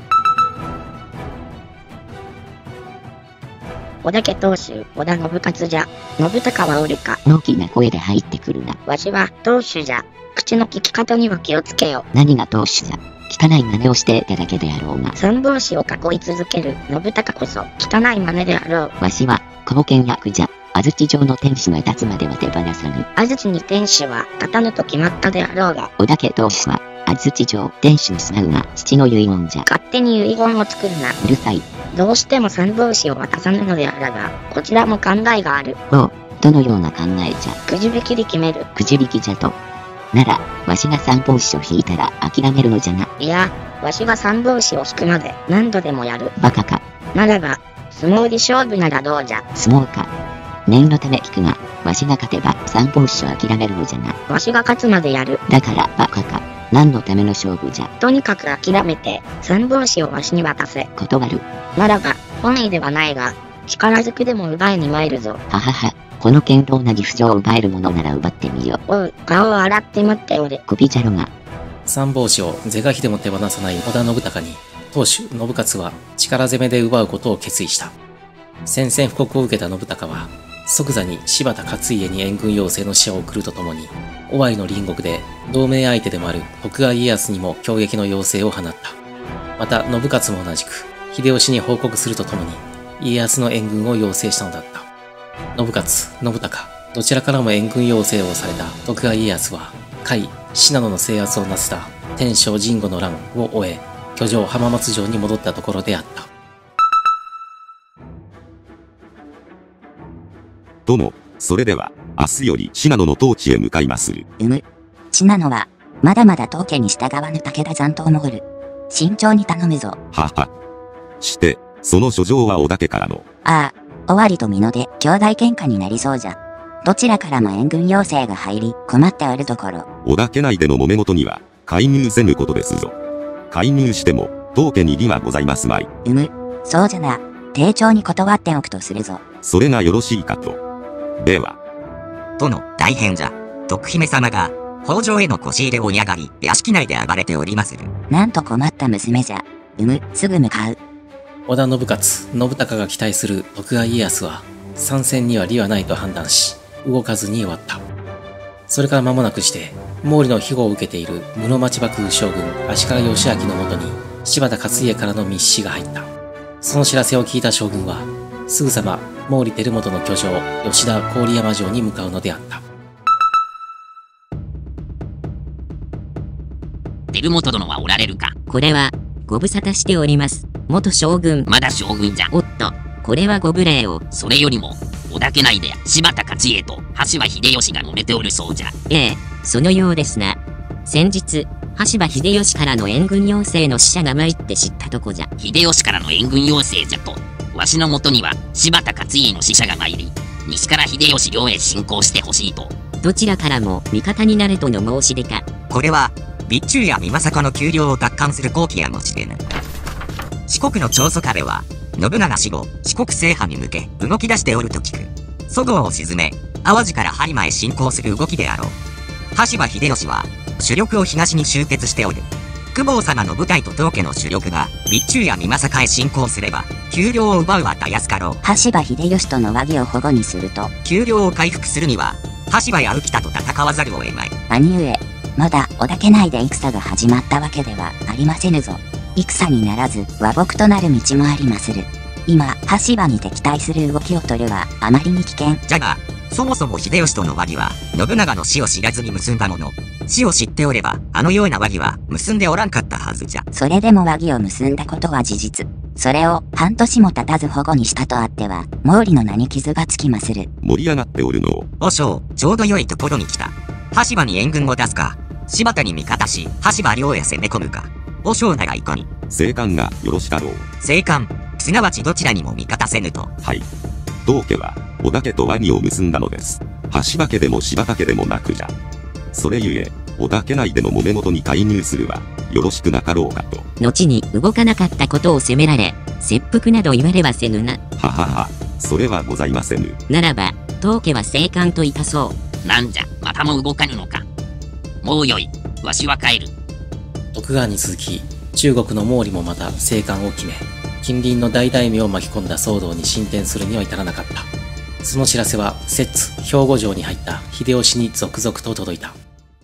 織田家当主、織田信勝じゃ。信孝はおるか。 大きな声で入ってくるな。 わしは当主じゃ。口の聞き方には気をつけよ。 何が当主じゃ。汚い真似をしていただけであろうが。 三本子を囲い続ける信孝こそ汚い真似であろう。 わしは、小保険役じゃ。安土城の天守が立つまでは手放さぬ。 安土に天守は立たぬと決まったであろうが。 織田家当主は、安土城天守に住まうが父の遺言じゃ。 勝手に遺言を作るな。 うるさい。 どうしても三本子を渡さぬのであらば、こちらも考えがある。 おう、どのような考えじゃ。 くじ引きで決める。 くじ引きじゃと。なら、わしが三本子を引いたら諦めるのじゃな。 いや、わしが三本子を引くまで何度でもやる。 バカか。 ならば、相撲で勝負ならどうじゃ。 相撲か。念のため聞くが、わしが勝てば三本子を諦めるのじゃな。 わしが勝つまでやる。 だからバカか。何のための勝負じゃ。 とにかく諦めて、三本子をわしに渡せ。 断る。 ならば、本意ではないが、力ずくでも奪いに参るぞ。 ははは。この堅牢な岐阜城を奪えるものなら奪ってみよ。 おう、顔を洗って待っておれ。 首じゃろが。 三本子を是が非でも手放さない織田信孝に、当主信勝は力攻めで奪うことを決意した。宣戦布告を受けた信孝は、即座に柴田勝家に援軍要請の使者を送るとともに、尾張の隣国で同盟相手でもある徳川家康にも攻撃の要請を放った。また信勝も同じく、秀吉に報告するとともに、家康の援軍を要請したのだった。信勝、信孝、 どちらからも援軍要請をされた徳川家康は、甲斐、信濃の制圧をなせた天正神護の乱を終え、居城浜松城に戻ったところであった。 殿、それでは、明日より信濃の統治へ向かいまする。 うむ。信濃は、まだまだ当家に従わぬ武田残党もおる。慎重に頼むぞ。 はは。して、その書状は織田家からの。 ああ、尾張と美濃で兄弟喧嘩になりそうじゃ。どちらからも援軍要請が入り、困っておるところ。 織田家内での揉め事には、介入せぬことですぞ。介入しても、当家に利はございますまい。 うむ。そうじゃな。丁重に断っておくとするぞ。 それがよろしいかと。では。 殿、大変じゃ。徳姫様が、北条への腰入れを嫌がり、屋敷内で暴れておりまする。 なんと困った娘じゃ。うむ、すぐ向かう。 織田信勝、信孝が期待する徳川家康は、参戦には利はないと判断し、動かずに終わった。それから間もなくして、毛利の庇護を受けている室町幕府将軍足利義昭のもとに、柴田勝家からの密使が入った。その知らせを聞いた将軍は、すぐさま毛利輝元の居城、吉田郡山城に向かうのであった。 輝元殿はおられるか。これは、ご無沙汰しております。元将軍。まだ将軍じゃ。おっと、これはご無礼を。それよりも、織田家内で柴田勝家と羽柴秀吉が揉めておるそうじゃ。ええ、そのようですな。先日、羽柴秀吉からの援軍要請の使者が参って知ったとこじゃ。秀吉からの援軍要請じゃと。わしのもとには柴田勝家の使者が参り、西から秀吉領へ侵攻してほしいと。どちらからも味方になれとの申し出か。 これは、備中や美政の丘陵を奪還する好機やもしれぬ。四国の長宗我部は、信長死後、四国制覇に向け動き出しておると聞く。そごうを沈め、淡路から播磨へ侵攻する動きであろう。羽柴秀吉は、主力を東に集結しておる。公方様の部隊と当家の主力が、備中や美政へ侵攻すれば、丘陵を奪うはたやすかろう。 羽柴秀吉との和議を保護にすると、 丘陵を回復するには、羽柴や浮田と戦わざるを得まい。 兄上、まだ織田家内で戦が始まったわけではありませぬぞ。戦にならず和睦となる道もありまする。今、羽柴に敵対する動きを取るはあまりに危険。 じゃが、そもそも秀吉との和議は、信長の死を知らずに結んだもの。死を知っておれば、あのような和議は結んでおらんかったはずじゃ。 それでも和議を結んだことは事実。それを半年も経たず保護にしたとあっては、毛利の名に傷がつきまする。 盛り上がっておるのを。 和尚、ちょうど良いところに来た。羽柴に援軍を出すか、柴田に味方し、羽柴領へ攻め込むか。和尚ならいかに。 静観がよろしかろう。 静観、すなわちどちらにも味方せぬと。 はい。当家は、織田家と和議を結んだのです。羽柴家でも柴田家でもなくじゃ。それゆえ、織田家内での揉め事に介入するは、よろしくなかろうかと。 後に動かなかったことを責められ、切腹など言われはせぬな。 ははは、それはございませぬ。 ならば、当家は静観といたそう。なんじゃ、またも動かぬのか。もうよい、わしは帰る。 徳川に続き、中国の毛利もまた静観を決め、近隣の大大名を巻き込んだ騒動に進展するには至らなかった。その知らせは、摂津、兵庫城に入った秀吉に続々と届いた。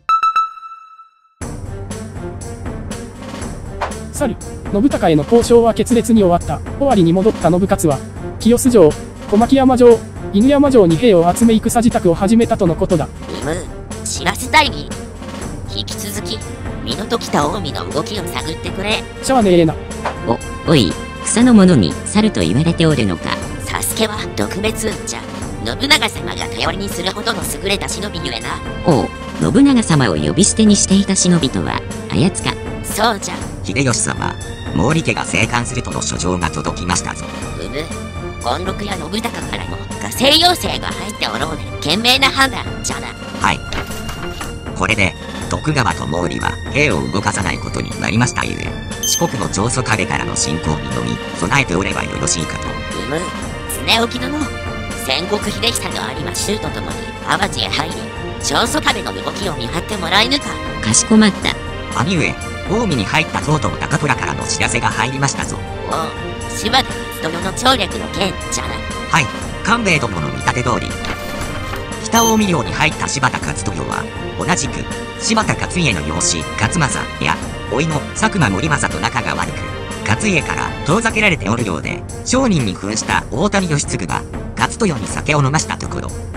猿、信孝への交渉は決裂に終わった。尾張に戻った信勝は、清洲城、小牧山城、犬山城に兵を集め戦支度を始めたとのことだ。 うむ、知らせ大義。引き続き、美濃と北近江の動きを探ってくれ。 しゃあねえな。 お、おい、草の者に猿と言われておるのか。佐助は特別じゃ。信長様が頼りにするほどの優れた忍びゆえな。おう、信長様を呼び捨てにしていた忍びとは、あやつか。そうじゃ。 秀吉様、毛利家が静観するとの書状が届きましたぞ。 うむ、権六や信孝からも加勢要請が入っておろうで、賢明な判断じゃな。 はい。これで、徳川と毛利は兵を動かさないことになりましたゆえ、四国の長宗我部からの侵攻にのみ備えておればよろしいかと。 うむ、常置殿、戦国秀久の有馬衆とともに淡路へ入り、長宗我部の動きを見張ってもらえぬか。かしこまった。 兄上、近江に入った京都の高倉からの知らせが入りましたぞ。 おう、柴田勝殿の調略の件じゃな。 はい、官兵衛殿の見立て通り、北近江領に入った柴田勝豊は、同じく、柴田勝家の養子、勝正や、甥の佐久間盛政と仲が悪く、勝家から遠ざけられておるようで、商人に扮した大谷義継が、勝豊に酒を飲ましたところ、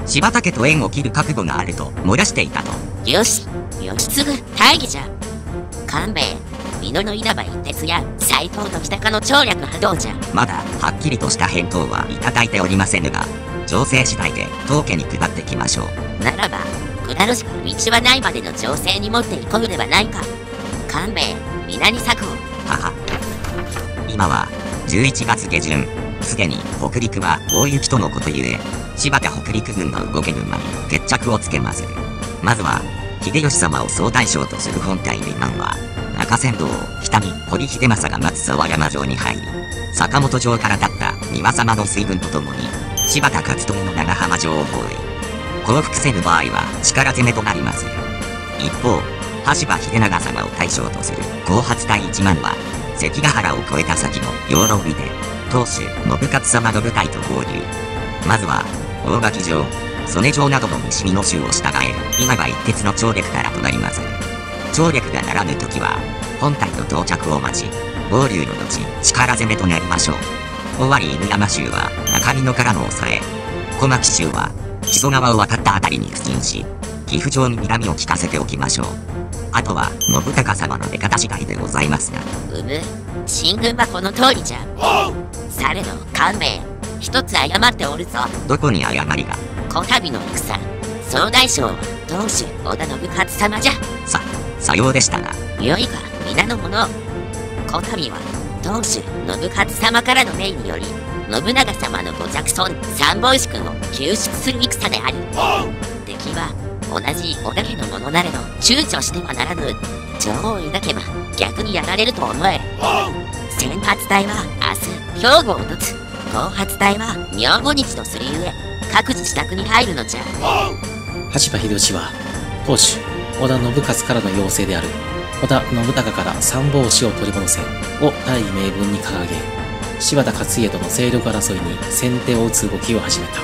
柴田家と縁を切る覚悟があると漏らしていたと。 よし、義継大義じゃ。官兵衛、美濃の稲葉一徹や斎藤時隆の調略はどうじゃ。 まだはっきりとした返答はいただいておりませぬが、情勢次第で当家に下ってきましょう。 ならば、下るしか道はないまでの情勢に持っていこうではないか。官兵衛、皆に策を。 はは。今はじゅういちがつげじゅん、すでに北陸は大雪とのことゆえ、柴田北陸軍の動けぬ間に決着をつけまする。まずは秀吉様を総大将とする本隊未満は、中山道を北に堀秀政が待つ沢山城に入り、坂本城から立った三輪様の水軍とともに柴田勝富の長浜城を包囲。降伏せぬ場合は力攻めとなりまする。一方、羽柴秀長様を大将とする後発隊いちまんは、関ヶ原を越えた先の養老にて当主信勝様の部隊と合流。まずは大垣城、曽根城などの西見の州を従える稲葉一徹の調略からとなりまする。調略がならぬ時は本隊の到着を待ち、合流の後力攻めとなりましょう。尾張犬山州は中美濃からの抑え、小牧州は木曽川を渡ったあたりに付近し、岐阜城に睨みを利かせておきましょう。あとは信孝様の出方次第でございますが。 うむ、進軍はこの通りじゃ。されど官兵衛、一つ誤っておるぞ。 どこに誤りが。 こたびの戦、総大将は当主織田信勝様じゃ。 さ、さようでしたな。 よいか、皆の者。こたびは当主信勝様からの命により、信長様のご嫡孫三法師君を救出する戦である。敵は同じ織田家の者なれど躊躇してはならぬ。情を抱けば逆にやられると思え。先発隊は明日兵庫を討つ。後発隊は明後日とするゆえ、各自支度に入るのじゃ。 羽柴秀吉は当主織田信勝からの要請である織田信孝から三法師を取り戻せを大義名分に掲げ、柴田勝家との勢力争いに先手を打つ動きを始めた。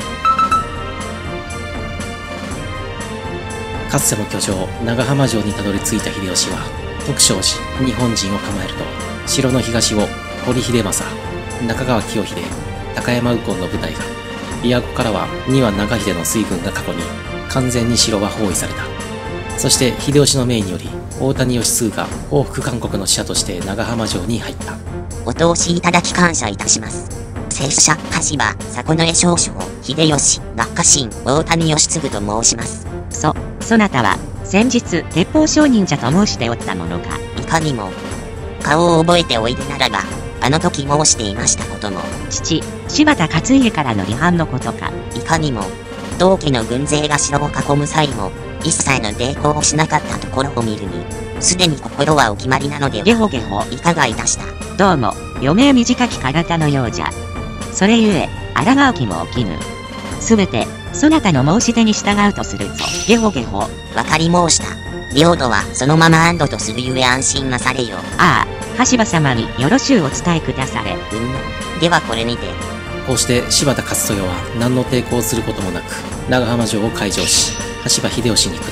かつての居城長浜城にたどり着いた秀吉は、徳勝寺に本陣を構えると、城の東を堀秀政、中川清秀、高山右近の部隊が、琵琶湖からは丹羽長秀の水軍が囲み、完全に城は包囲された。そして秀吉の命により、大谷義継が報復勧告の使者として長浜城に入った。 お通しいただき感謝いたします。拙者、羽柴、迫江少将、秀吉、学家臣、大谷義継と申します。 そ、そなたは、先日、鉄砲商人じゃと申しておったものか。 いかにも。顔を覚えておいでならば、あの時申していましたことも。 父、柴田勝家からの離反のことか。 いかにも。同家の軍勢が城を囲む際も、一切の抵抗をしなかったところを見るに、すでに心はお決まりなのでは。 ゲホゲホ。 いかがいたした。 どうも、余命短き体のようじゃ。それゆえ、抗う気も起きぬ。すべて、そなたの申し出に従うとするぞ。ゲホゲホ。 わかり申した。領土はそのまま安堵とするゆえ安心なされよ。 ああ、羽柴様によろしゅうお伝えくだされ。 うむ。ではこれにて。 こうして柴田勝豊は何の抵抗することもなく、長浜城を開城し、羽柴秀吉に下った。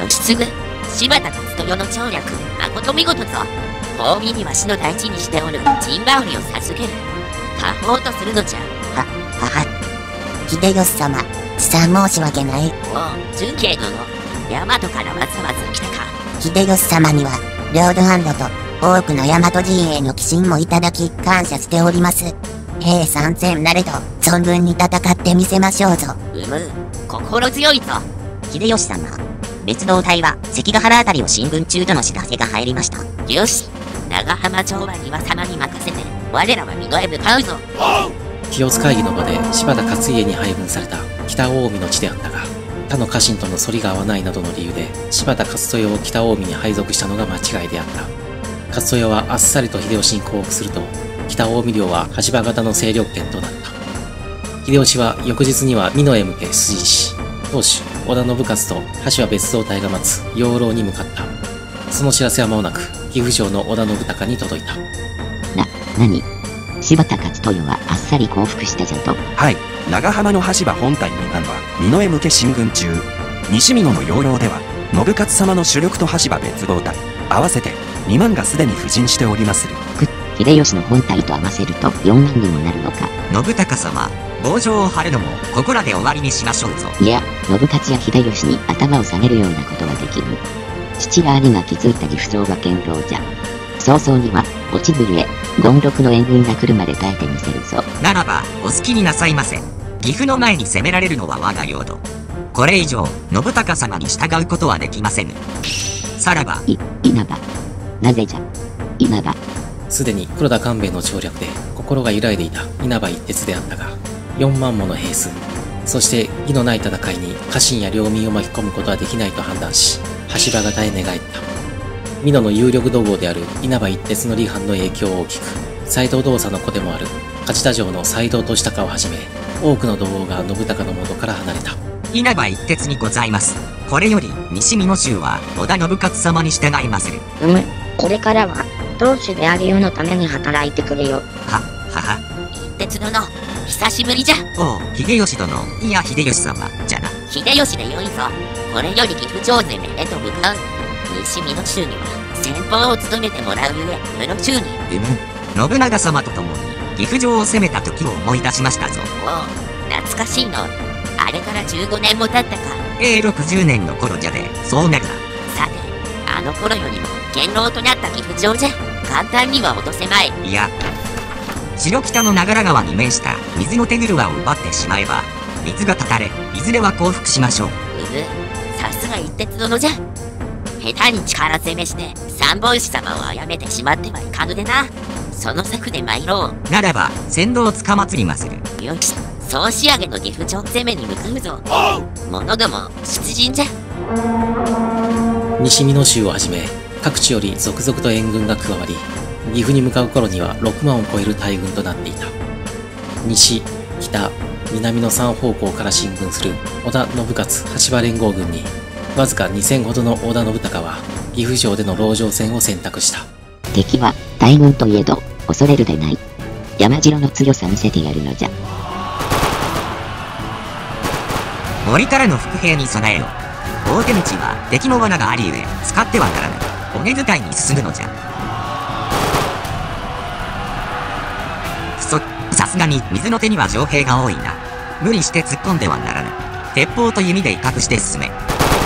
義継、柴田勝豊の調略、まこと見事ぞ。褒美にわしの大事にしておる陣羽織を授ける。家宝とするのじゃ。 は、はは。秀吉様、持参申し訳ない。 おう、純慶殿、大和からわざわざ来たか。 秀吉様には、領土安堵と多くの大和陣営の寄進もいただき感謝しております。兵参戦なれど、存分に戦ってみせましょうぞ。 うむ、心強いぞ。 秀吉様、別動隊は関ヶ原あたりを進軍中との知らせが入りました。 よし、長浜城は庭様に任せて、我らは美濃へ向かうぞ。 清津会議の場で柴田勝家に配分された北近江の地であったが、他の家臣との反りが合わないなどの理由で柴田勝豊を北近江に配属したのが間違いであった。勝豊はあっさりと秀吉に降伏すると、北近江領は羽柴方の勢力圏となった。秀吉は翌日には美濃へ向け出陣し、当主織田信勝と羽柴別動隊が待つ養老に向かった。その知らせは間もなく岐阜城の織田信孝に届いた。 な、なに？柴田勝豊はあっさり降伏したじゃと。 はい、長浜の羽柴本隊未満は美濃へ向け進軍中。西美濃の養老では信勝様の主力と羽柴別動隊合わせてにまんがすでに布陣しておりまする。 く、 秀吉の本体と合わせるとよんまんにもなるのか。 信孝様、棒状を張るのもここらで終わりにしましょうぞ。 いや、信勝や秀吉に頭を下げるようなことはできぬ。父や兄が築いた岐阜城は堅牢じゃ。早々には、落ちぶりへ、権六の援軍が来るまで耐えてみせるぞ。 ならば、お好きになさいませ。岐阜の前に攻められるのは我が領土。これ以上、信孝様に従うことはできませぬ。さらば、 い、稲葉。なぜじゃ。稲葉。 すでに黒田官兵衛の調略で心が揺らいでいた稲葉一徹であったが、よんまんもの兵数、そして義のない戦いに家臣や領民を巻き込むことはできないと判断し、橋場方へ寝返った。美濃の有力土豪である稲葉一徹の離反の影響を大きく、斎藤道佐の子でもある勝田城の斎藤利高をはじめ、多くの土豪が信孝の元から離れた。 稲葉一徹にございます。これより西美濃州は織田信勝様に従いまする。 うむ、これからは当主である世のために働いてくれよ。 は、はは。 一徹殿、久しぶりじゃ。 おう、秀吉殿、いや秀吉様、じゃな。 秀吉でよいぞ。これより岐阜城攻めへと向かう。西美濃州には先鋒を務めてもらうゆえ、室中に。 うむ、信長様と共に岐阜城を攻めた時を思い出しましたぞ。 おう、懐かしいの。あれからじゅうごねんも経ったか。 ええろくじゅうねんの頃じゃで、そうなるな。 さて、あの頃よりも堅牢となった岐阜城じゃ。簡単には落とせまい。 いや、白北の長良川に面した水の手車を奪ってしまえば、水が断たれ、いずれは降伏しましょう。うむ、さすが一徹殿じゃ。下手に力攻めして、三本師様を殺めてしまってはいかぬでな。その策で参ろう。ならば、先導をつかまつりまする。 よし、総仕上げの岐阜城攻めに向かうぞ。者ども、出陣じゃ。 西美濃州をはじめ、各地より続々と援軍が加わり、岐阜に向かう頃にはろくまんを超える大軍となっていた。西、北、南のさん方向から進軍する織田信勝橋場連合軍に、わずかにせんほどの織田信孝は岐阜城での籠城戦を選択した。 敵は大軍といえど恐れるでない。山城の強さ見せてやるのじゃ。 森からの伏兵に備えよ。大手道は敵の罠がありゆえ使ってはならない。骨伝いに進むのじゃ。そ、さすがに水の手には城兵が多いな。無理して突っ込んではならない。鉄砲と弓で威嚇して進め。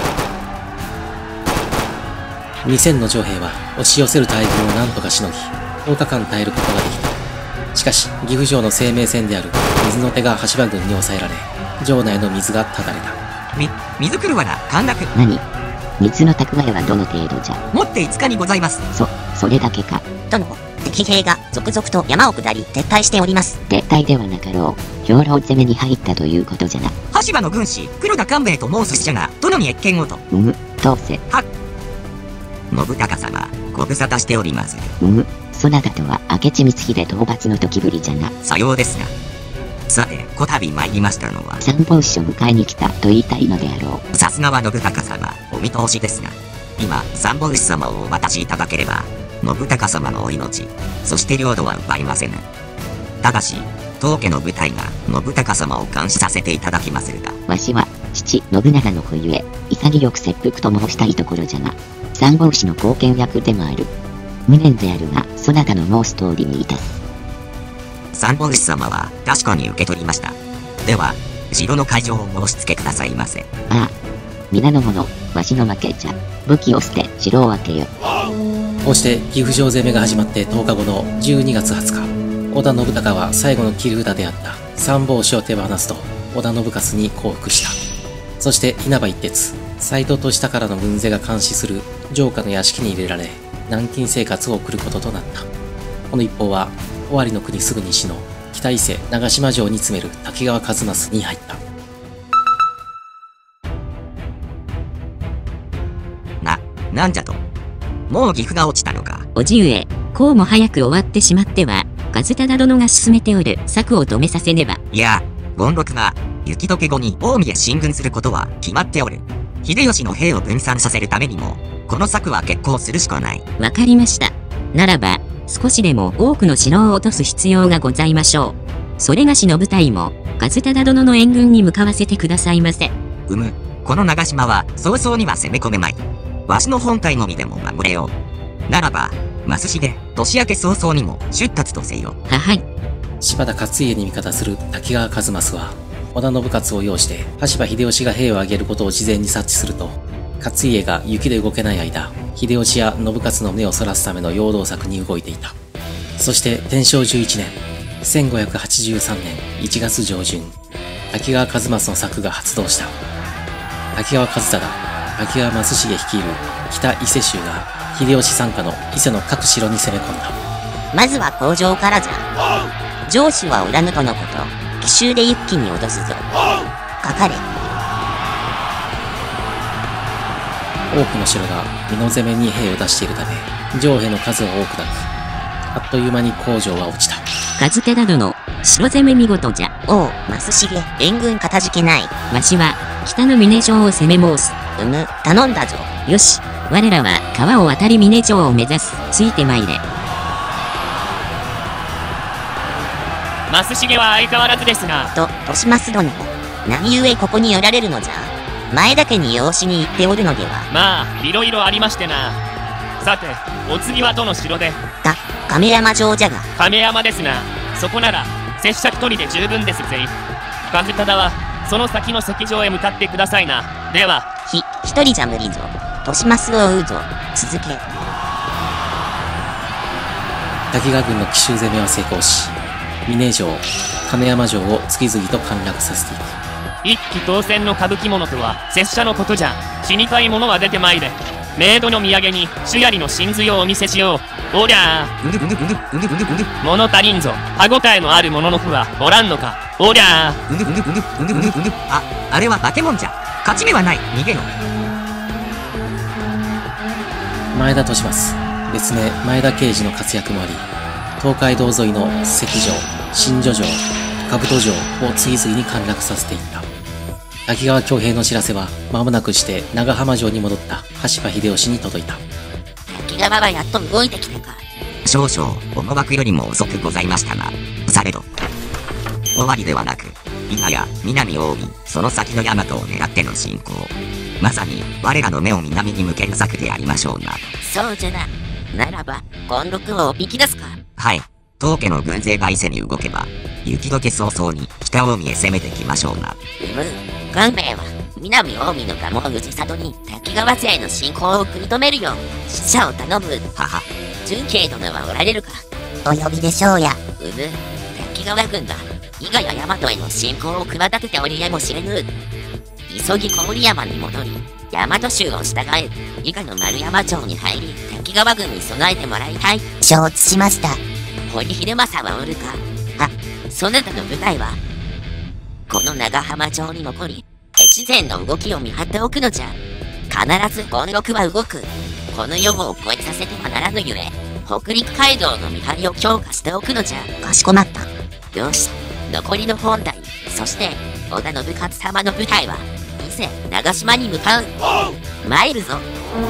にせんの城兵は押し寄せる大軍を何とかしのぎ、とおかかん耐えることができた。しかし、岐阜城の生命線である水の手が橋場軍に抑えられ、城内の水がただれた。 み、水来る罠、陥落。 何？水の蓄えはどの程度じゃ。 もっていつかにございます。 そ、それだけか。 殿、敵兵が続々と山を下り撤退しております。 撤退ではなかろう。兵糧攻めに入ったということじゃな。 橋場の軍師、黒田官兵衛と申す者が、殿に謁見をと。 うむ、通せ。 はっ。信孝様、ご無沙汰しております。 うむ、そなたとは明智光秀討伐の時ぶりじゃな。 さようですが。さて、こたび参りましたのは、 三法師を迎えに来たと言いたいのであろう。さすがは信孝様、お見通しですが、今、三法師様をお渡しいただければ、信孝様のお命、そして領土は奪いませぬ。ただし、当家の部隊が信孝様を監視させていただきまするが。 わしは、父、信長の冬へ、潔く切腹と申したいところじゃな。三法師の後見役でもある。無念であるが、そなたの申す通りにいたす。 三法師様は確かに受け取りました。では、城の開城を申し付けくださいませ。 ああ。皆の者、わしの負けじゃ。武器を捨て、城を開けよ。 こうして岐阜城攻めが始まってとおかごのじゅうにがつはつか、織田信孝は最後の切り札であった三法師を手放すと、織田信勝に降伏した。そして稲葉一徹、斎藤利高からの軍勢が監視する城下の屋敷に入れられ、軟禁生活を送ることとなった。この一報は、尾張の国すぐ西の北伊勢長島城に詰める滝川一益に入った。 な、なんじゃと。もう岐阜が落ちたのか。 叔父上、こうも早く終わってしまっては、和忠殿が進めておる策を止めさせねば。 いや、権六が雪解け後に近江へ進軍することは決まっておる。秀吉の兵を分散させるためにも、この策は決行するしかない。 わかりました。ならば、少しでも多くの城を落とす必要がございましょう。それがしの部隊も、和忠殿の援軍に向かわせてくださいませ。 うむ、この長島は早々には攻め込めまい。わしの本隊のみでも守れよう。ならば、 増重、年明け早々にも出立とせよ。 ははい。 柴田勝家に味方する滝川一益は、織田信雄を擁して、羽柴秀吉が兵を挙げることを事前に察知すると、勝家が雪で動けない間、秀吉や信雄の目をそらすための陽動策に動いていた。そして天正じゅういちねん、せんごひゃくはちじゅうさんねんいちがつ上旬、滝川一益の策が発動した。滝川一忠、滝川益重率いる北伊勢衆が秀吉傘下の伊勢の各城に攻め込んだ。 まずは北条からじゃ。上司はおらぬとのこと。奇襲で一気に脅すぞ。かかれ。 多くの城が美濃攻めに兵を出しているため、城兵の数は多くなく、あっという間に工場は落ちた。 数手などの城攻め見事じゃ。 おう、増重、援軍かたじけない。 わしは北の峰城を攻め申す。 うむ、頼んだぞ。 よし、我らは川を渡り峰城を目指す。ついてまいれ。 増重は相変わらずですが。 と、年増殿。何故ここにおられるのじゃ。前田家に養子に行っておるのでは。 まあ、いろいろありましてな。さて、お次はどの城で。 か、亀山城じゃが。 亀山ですな。そこなら、拙者一人で十分ですぜ。和忠は、その先の石城へ向かってくださいな。では。 ひ、一人じゃ無理ぞ。年増を追うぞ。続け。 滝川軍の奇襲攻めは成功し、峰城、亀山城を次々と陥落させていく。 一騎当選の歌舞伎者とは拙者のことじゃ。死にたい者は出てまいれ。冥土の土産に主槍の真髄をお見せしよう。おりゃあ。物足りんぞ。歯ごたえのある者の符はおらんのか。おりゃあ。 あ、あれは化け物じゃ。勝ち目はない。逃げろ。 前田利益、別名前田慶次の活躍もあり、東海道沿いの関城、新所城、兜城を次々に陥落させていった。滝川挙兵の知らせは間もなくして長浜城に戻った羽柴秀吉に届いた。 滝川はやっと動いてきたか。 少々思惑よりも遅くございましたが、されど尾張ではなく今や南近江、その先の大和を狙っての進行、まさに我らの目を南に向ける策でありましょうな。 そうじゃな。ならば権六をおびき出すか。 はい、当家の軍勢が伊勢に動けば雪解け早々に北近江へ攻めてきましょうな。 うむ、官兵衛は南近江の蒲生氏里に滝川勢の進行を食い止めるよう使者を頼む。 はは。 純慶殿はおられるか。 お呼びでしょうや。 うむ、滝川軍が伊賀や大和への進行を企てておりやもしれぬ。急ぎ郡山に戻り大和州を従え、伊賀の丸山城に入り滝川軍に備えてもらいたい。 承知しました。 堀秀政はおるか。は、そなたの部隊はこの長浜城に残り越前の動きを見張っておくのじゃ。必ず権六は動く。この世を越えさせてはならぬゆえ、北陸街道の見張りを強化しておくのじゃ。 かしこまった。 よし、残りの本隊、そして織田信雄様の部隊は伊勢長島に向かう。参るぞ。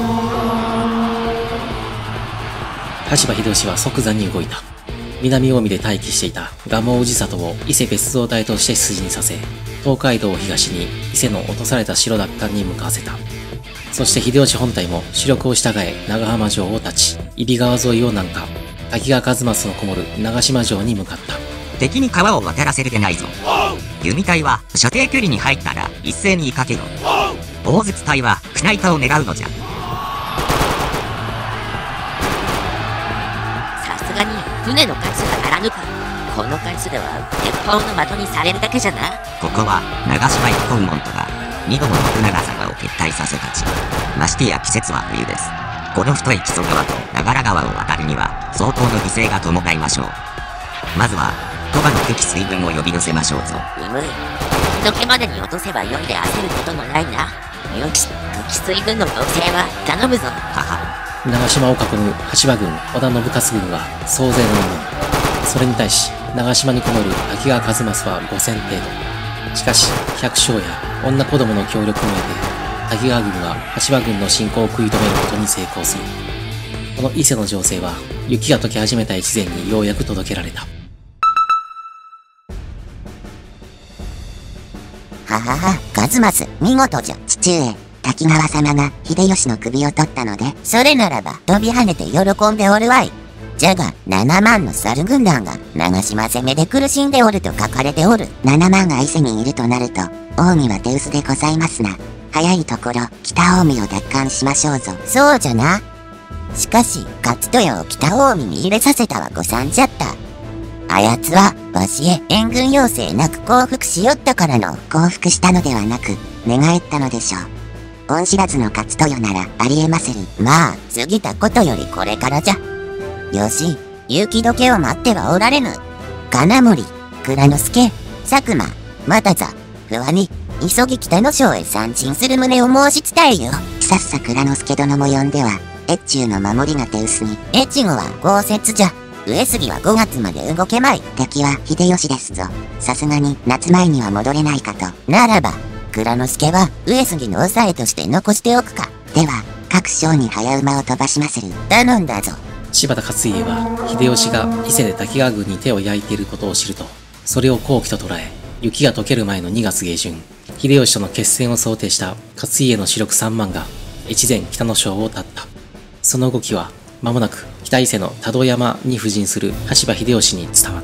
羽柴秀吉は即座に動いた。南近江で待機していた蒲生氏里を伊勢別動隊として出陣させ、東海道を東に伊勢の落とされた城奪還に向かわせた。そして秀吉本隊も主力を従え長浜城を立ち、揖斐川沿いを南下、滝川一益のこもる長島城に向かった。 敵に川を渡らせるでないぞ。弓隊は射程距離に入ったら一斉に追いかけろ。大筒隊は船板を狙うのじゃ。 さすがに船の数が足らぬか。この数では鉄砲の的にされるだけじゃな。 ここは長島一本門とが二度も信長様を撤退させた地。ましてや季節は冬です。この太い木曽川と長良川を渡るには相当の犠牲が伴いましょう。まずは鳥羽の久喜水軍を呼び寄せましょうぞ。 うむ、時々までに落とせばよいで焦ることもないな。よし、久喜水軍の要請は頼むぞ。 はは。 長島を囲む羽柴軍、織田信雄軍は総勢のにまん。それに対し長島にこもる滝川一益はごせん程度。しかし百姓や女子供の協力を得て滝川軍は羽柴軍の進行を食い止めることに成功する。この伊勢の情勢は雪が溶け始めた越前にようやく届けられた。 ははは、一益、見事じゃ。父上、 滝川様が秀吉の首を取ったので、 それならば飛び跳ねて喜んでおるわい。じゃが、ななまんの猿軍団が長島攻めで苦しんでおると書かれておる。 ななまんが伊勢にいるとなると、近江は手薄でございますな。早いところ、北近江を奪還しましょうぞ。 そうじゃな。しかし、勝豊を北近江に入れさせたは誤算じゃった。あやつは、わしへ援軍要請なく降伏しよったからの。 降伏したのではなく、寝返ったのでしょう。恩知らずの勝豊ならありえませる。 まあ、過ぎたことよりこれからじゃ。よし、雪解けを待ってはおられぬ。金森、蔵之助、佐久間、又座、不破に、急ぎ北の省へ参陣する旨を申し伝えよ。 さっさ蔵之助殿も呼んでは、越中の守りが手薄に。 越後は豪雪じゃ。上杉はごがつまで動けまい。 敵は秀吉ですぞ。さすがに夏前には戻れないかと。 ならば、蔵之助は上杉の抑えとして残しておくか。 では、各省に早馬を飛ばしまする。 頼んだぞ。 柴田勝家は秀吉が伊勢で滝川軍に手を焼いていることを知ると、それを好機と捉え、雪が溶ける前のにがつげじゅん、秀吉との決戦を想定した勝家の主力さんまんが越前北の省を立った。その動きは間もなく北伊勢の多度山に布陣する羽柴秀吉に伝わった。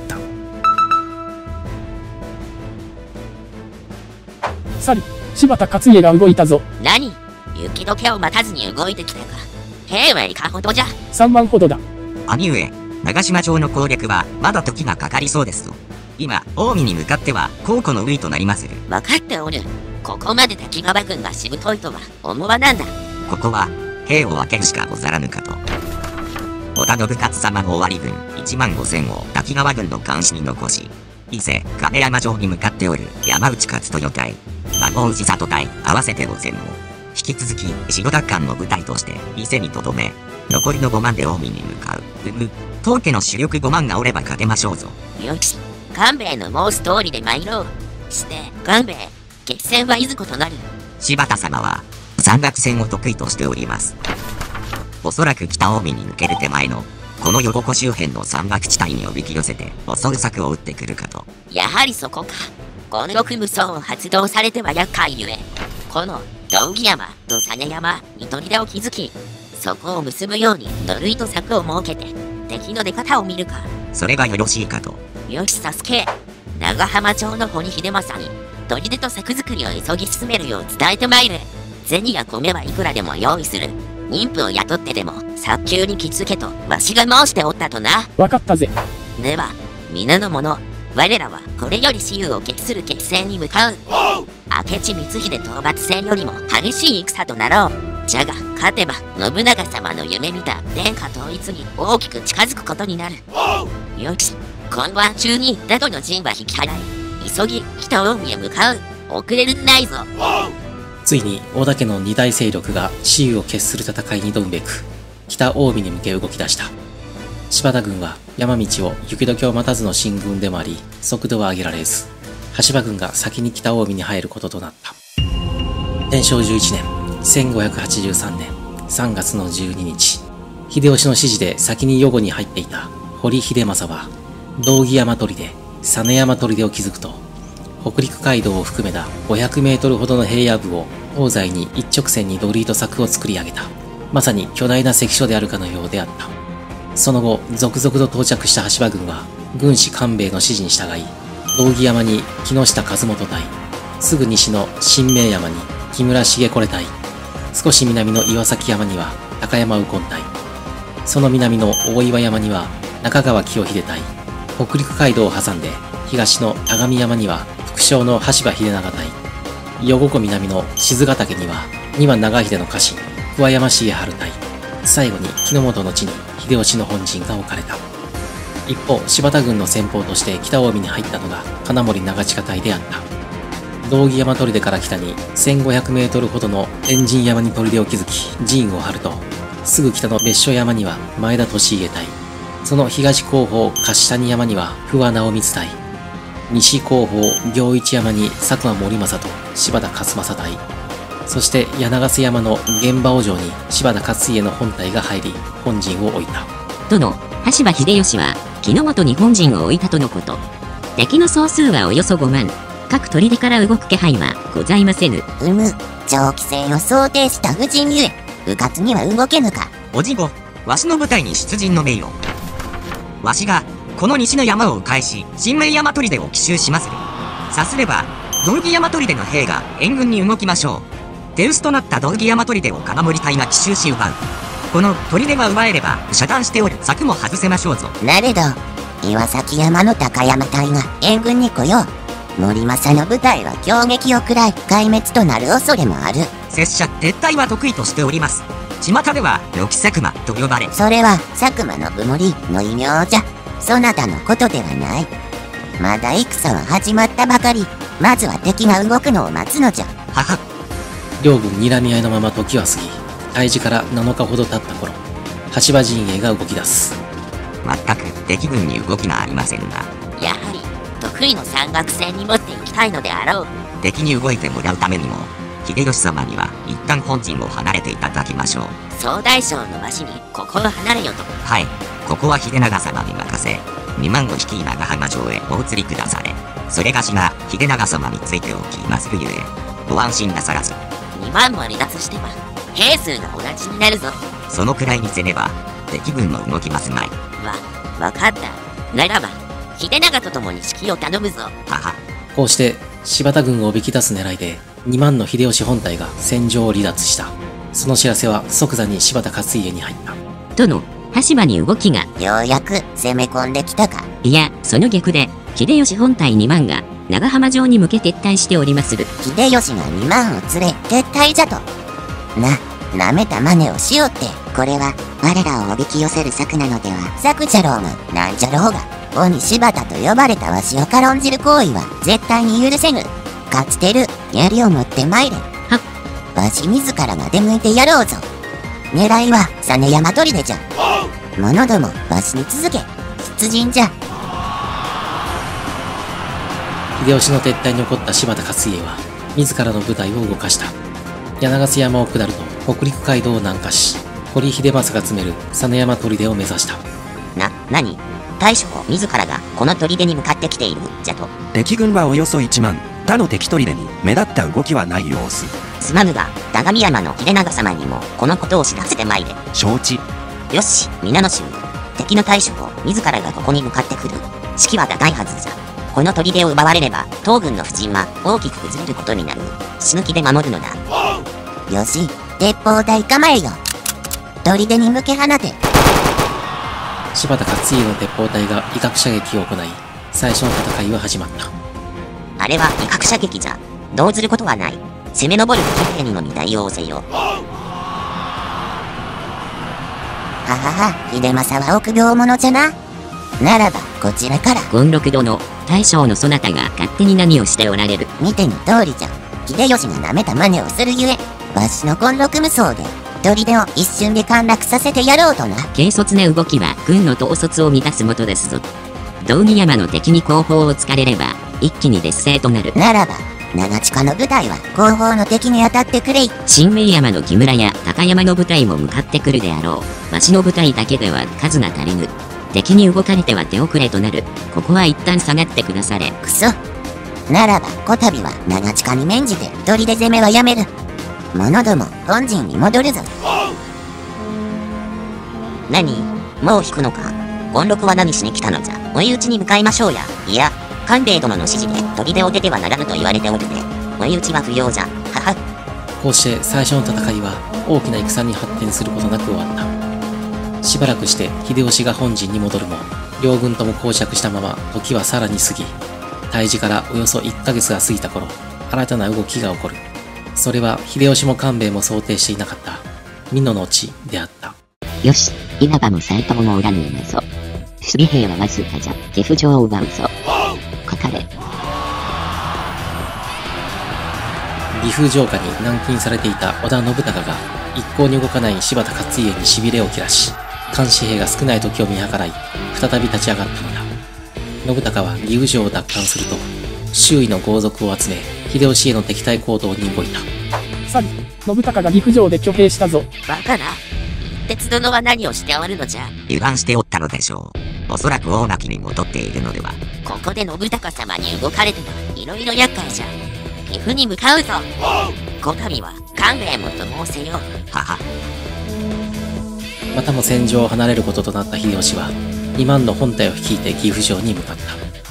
さり、柴田勝家が動いたぞ。 何？雪解けを待たずに動いてきたか。兵はいかほどじゃ。 さんまんほどだ。 兄上、長島城の攻略はまだ時がかかりそうですぞ。今、近江に向かっては後顧の上となりまする。 分かっておる。ここまで滝川軍がしぶといとは思わなんだ。 ここは兵を分けるしかござらぬかと。織田信勝様の尾張軍いちまんごせんを滝川軍の監視に残し、伊勢亀山城に向かっておる山内勝豊隊、孫内里隊合わせてごせんを引き続き城奪還の部隊として伊勢にとどめ、残りのごまんで近江に向かう。うむ、当家の主力ごまんがおれば勝てましょうぞ。 よし、官兵衛の申す通りで参ろう。して、官兵衛、決戦はいずことなる？ 柴田様は山岳戦を得意としております。おそらく北近江に抜ける手前のこの余呉周辺の山岳地帯におびき寄せて襲う策を打ってくるかと。 やはりそこか。この六無双を発動されては厄介ゆえ、この道義山と実山に砦を築き、そこを結ぶように土塁と柵を設けて敵の出方を見るか。 それがよろしいかと。 よし、佐助、長浜町の堀秀政に砦と柵作りを急ぎ進めるよう伝えてまいる。銭や米はいくらでも用意する。妊婦を雇ってでも早急に着付けとわしが申しておったとな。 わかったぜ。 では皆の者、我らはこれより私有を決する決戦に向かう。明智光秀討伐戦よりも激しい戦となろう。じゃが勝てば信長様の夢見た天下統一に大きく近づくことになる。よし、今晩中に伊達の陣は引き払い、急ぎ北近江へ向かう。遅れるないぞ。 ついに織田家の二大勢力が雌雄を決する戦いに挑むべく北近江に向け動き出した。柴田軍は山道を雪解けを待たずの進軍でもあり、速度は上げられず、羽柴軍が先に北近江に入ることとなった。天正じゅういちねんせんごひゃくはちじゅうさんねんさんがつのじゅうににち、秀吉の指示で先に予後に入っていた堀秀政は道義山砦、実山砦を築くと、北陸街道を含めたごひゃくメートルほどの平野部を東西に一直線に土塁と柵を作り上げた。まさに巨大な関所であるかのようであった。その後、続々と到着した羽柴軍は、軍師官兵衛の指示に従い、道義山に木下和元隊、すぐ西の新明山に木村重惟隊、少し南の岩崎山には高山右近隊、その南の大岩山には中川清秀隊、北陸街道を挟んで東の田上山には副将の羽柴秀長隊、余呉湖南の静ヶ岳には二羽長秀の家臣、桑山重治隊、最後に木之本の地に秀吉の本陣が置かれた。一方、柴田軍の先鋒として北近江に入ったのが金森長近隊であった。道義山砦から北にせんごひゃくメートルほどの天神山に砦を築き陣を張ると、すぐ北の別所山には前田利家隊、その東後方樫谷山には不破直光隊、西後方行一山に佐久間盛政と柴田勝正隊、そして柳瀬山の現場尾城に柴田勝家の本隊が入り本陣を置いた。 殿、羽柴秀吉は木之本に本陣を置いたとのこと。敵の総数はおよそごまん、 各砦から動く気配はございませぬ。 うむ、長期戦を想定した布陣ゆえ、迂闊には動けぬか。 おじご、わしの部隊に出陣の命を。わしが、この西の山を迂回し、新名山砦を奇襲しまする。さすれば、ドルギ山砦の兵が援軍に動きましょう。手薄となったドルギ山砦を金森隊が奇襲し奪う。この砦が奪えれば、遮断しておる柵も外せましょうぞ。 なれど、岩崎山の高山隊が援軍に来よう。森政の部隊は強撃を食らい、壊滅となる恐れもある。 拙者、撤退は得意としております。巷では、ロキ佐久間と呼ばれ。 それは、佐久間信盛の異名じゃ。そなたのことではない。まだ戦は始まったばかり。まずは敵が動くのを待つのじゃ。 はは。 両軍睨み合いのまま時は過ぎ、退治からなのかほど経った頃、橋場陣営が動き出す。 全く敵軍に動きがありませんが。 やはり、得意の山岳戦に持っていきたいのであろう。 敵に動いてもらうためにも、秀吉様には一旦本陣を離れていただきましょう。 総大将のわしにここを離れよと。 はい、ここは秀長様に任せ、にまんを率い長浜城へお移りくだされ。それがしが秀長様についておきまするゆえ、ご安心なさらず。 にまんも離脱しては、兵数が同じになるぞ。 そのくらいにせねば、敵軍も動きますまい。 わ、わかった。ならば、秀長と共に指揮を頼むぞ。 はは。 こうして、柴田軍をおびき出す狙いで、にまんの秀吉本隊が戦場を離脱した。その知らせは即座に柴田勝家に入った。 殿、橋場に動きが。 ようやく攻め込んできたか。 いや、その逆で、秀吉本隊にまんが、長浜城に向け撤退しておりまする。 秀吉がにまんを連れ、撤退じゃと。な、舐めた真似をしよって。 これは、我らをおびき寄せる策なのでは。 策じゃろうが、なんじゃろうが、鬼柴田と呼ばれたわしを軽んじる行為は絶対に許せぬ。勝ちてる、槍を持って参れ。 はわし自らが出向いてやろうぞ。狙いは、実山砦じゃ。者ども、わしに続け。出陣じゃ。 秀吉の撤退に起こった柴田勝家は、自らの部隊を動かした。柳ヶ瀬山を下ると、北陸街道を南下し、堀秀政が詰める実山砦を目指した。 な、なに大将自らがこの砦に向かってきている、じゃと。 敵軍はおよそいちまん。他の敵砦に目立った動きはない様子。 すまぬが、高見山の秀長様にもこのことを知らせてまいれ。 承知。 よし、皆の衆。敵の大将自らがここに向かってくる。士気は高いはずじゃ。この砦を奪われれば、東軍の布陣は大きく崩れることになる。死ぬ気で守るのだ。 よし、鉄砲隊構えよ。砦に向け放て。 柴田勝家の鉄砲隊が威嚇射撃を行い、最初の戦いは始まった。 あれは威嚇射撃じゃ。どうすることはない。攻め上る敵兵にのみ代用せよ。 ははは、秀政は臆病者じゃな。ならば、こちらから。 権六殿、大将のそなたが勝手に何をしておられる。 見ての通りじゃ。秀吉が舐めた真似をするゆえ、わしの権六無双で、砦を一瞬で陥落させてやろうとな。 軽率な動きは軍の統率を満たすもとですぞ。道義山の敵に後方を突かれれば、一気に劣勢となる。 ならば、長近の部隊は後方の敵に当たってくれい。 新名山の木村や高山の部隊も向かってくるであろう。わしの部隊だけでは数が足りぬ。敵に動かれては手遅れとなる。ここは一旦下がってくだされ。 くそ。ならば、こたびは長近に免じて砦攻めはやめる。者ども、本陣に戻るぞ。 何もう引くのか。権六は何しに来たのじゃ。追い打ちに向かいましょうや。いや、官兵衛殿の指示で砦を出てはならぬと言われておるで、追い打ちは不要じゃ。はは。 こうして最初の戦いは大きな戦に発展することなく終わった。しばらくして秀吉が本陣に戻るも、両軍とも膠着したまま時はさらに過ぎ、退治からおよそいっかげつが過ぎた頃、新たな動きが起こる。それは秀吉も官兵衛も想定していなかった美濃の地であった。 よし、稲葉も斎藤もおらぬのぞ。守備兵はわずかじゃ、岐阜城を奪うぞ。かかれ。 岐阜城下に軟禁されていた織田信孝が一向に動かない柴田勝家に痺れを切らし、監視兵が少ない時を見計らい再び立ち上がったのだ。信孝は岐阜城を奪還すると周囲の豪族を集め秀吉への敵対行動に動いた。 さり、信孝が岐阜城で挙兵したぞ。 バカな。言っ鉄殿は何をしておるのじゃ。 油断しておったのでしょう。おそらく大垣に戻っているのでは。 ここで信孝様に動かれてはいろいろ厄介じゃ。岐阜に向かうぞ。こたびは勘兵衛もと申せよ。 はは。 またも戦場を離れることとなった秀吉はにまんの本隊を率いて岐阜城に向かった。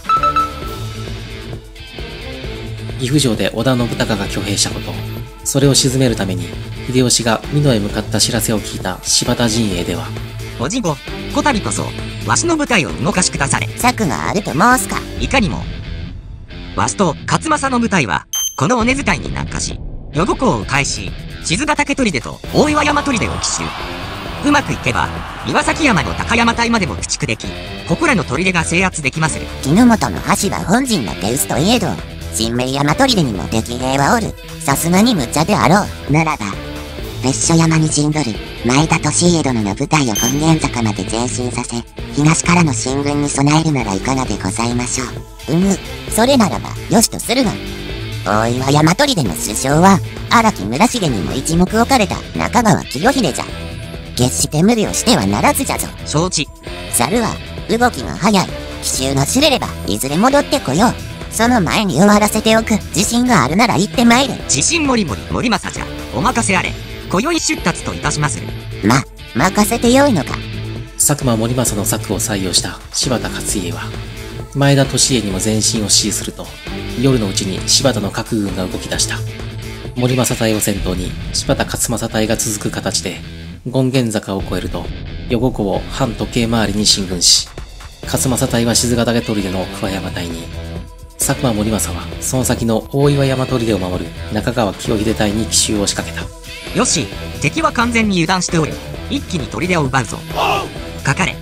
岐阜城で織田信孝が挙兵したこと、それを鎮めるために秀吉が美濃へ向かった知らせを聞いた柴田陣営では、 おじご、こたびこそわしの部隊を動かしくだされ。 策があると申すか。 いかにも。わしと勝正の部隊はこの尾根伝いに南下し、余呉港を返し、静ヶ岳砦と大岩山砦を奇襲。うまくいけば岩崎山の高山隊までも駆逐でき、ここらの砦が制圧できまする。 絹本の橋は本陣が手薄といえど、新明山砦にも敵兵はおる。さすがに無茶であろう。 ならば別所山に陣取る前田利家殿の部隊を権現坂まで前進させ、東からの進軍に備えるならいかがでございましょう。 うむ、それならばよしとするが、大岩山砦の首相は荒木村重にも一目置かれた中川清秀じゃ。決して無理をしてはならずじゃぞ。 承知。 猿は動きが早い。奇襲が知れればいずれ戻ってこよう。その前に終わらせておく。自信があるなら行ってまいれ。 自信もりもり森政じゃ。お任せあれ。今宵出立といたしまする。 ま、任せてよいのか。 佐久間森政の策を採用した柴田勝家は前田利家にも前進を指示すると、夜のうちに柴田の各軍が動き出した。森政隊を先頭に柴田勝正隊が続く形で権現坂を越えると余呉湖を反時計回りに進軍し、勝正隊は静ヶ岳砦の桑山隊に、佐久間森政はその先の大岩山砦を守る中川清秀隊に奇襲を仕掛けた。 よし、敵は完全に油断しておる。一気に砦を奪うぞ。かかれ。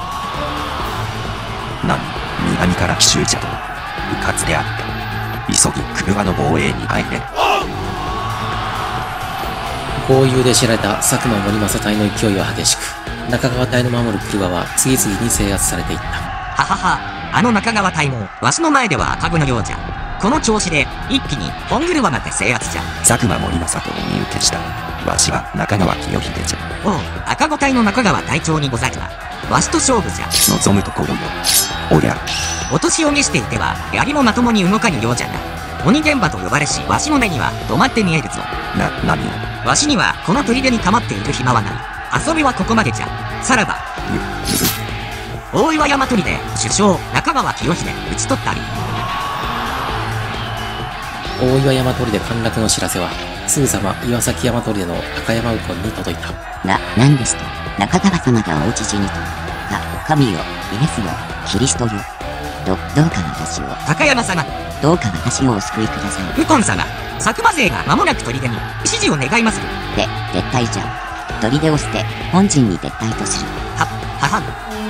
何、南から奇襲じゃと。迂闊であった。急ぎ車の防衛に入れ。 豪遊で知られた佐久間森政隊の勢いは激しく、中川隊の守る車は次々に制圧されていった。 ははは、あの中川隊もわしの前では赤子のようじゃ。この調子で一気に本車まで制圧じゃ。 佐久間森政と見受けした。わしは中川清秀じゃ。 おう、赤子隊の中川隊長にござるわ。わしと勝負じゃ。 望むところよ。おりゃ。 お年を召していては槍もまともに動かぬようじゃな。鬼現場と呼ばれしわしの目には止まって見えるぞ。 な、何を。 わしにはこの砦に構っている暇はない。遊びはここまでじゃ。さらば。 う、 大岩山砦首相中川清秀討ち取ったり。 大岩山砦陥落の知らせはすぐさま岩崎山砦の高山右近に届いた。 な、何ですと、中川様がお討ち死にと。か、神よ、イエスよ、キリストよ。ど、どうか私を。 高山様。 どうか私をお救いください。 右近様、佐久間勢が間もなく砦に指示を願いまする。 で、撤退じゃ。砦を捨て、本陣に撤退とする。 は、はは。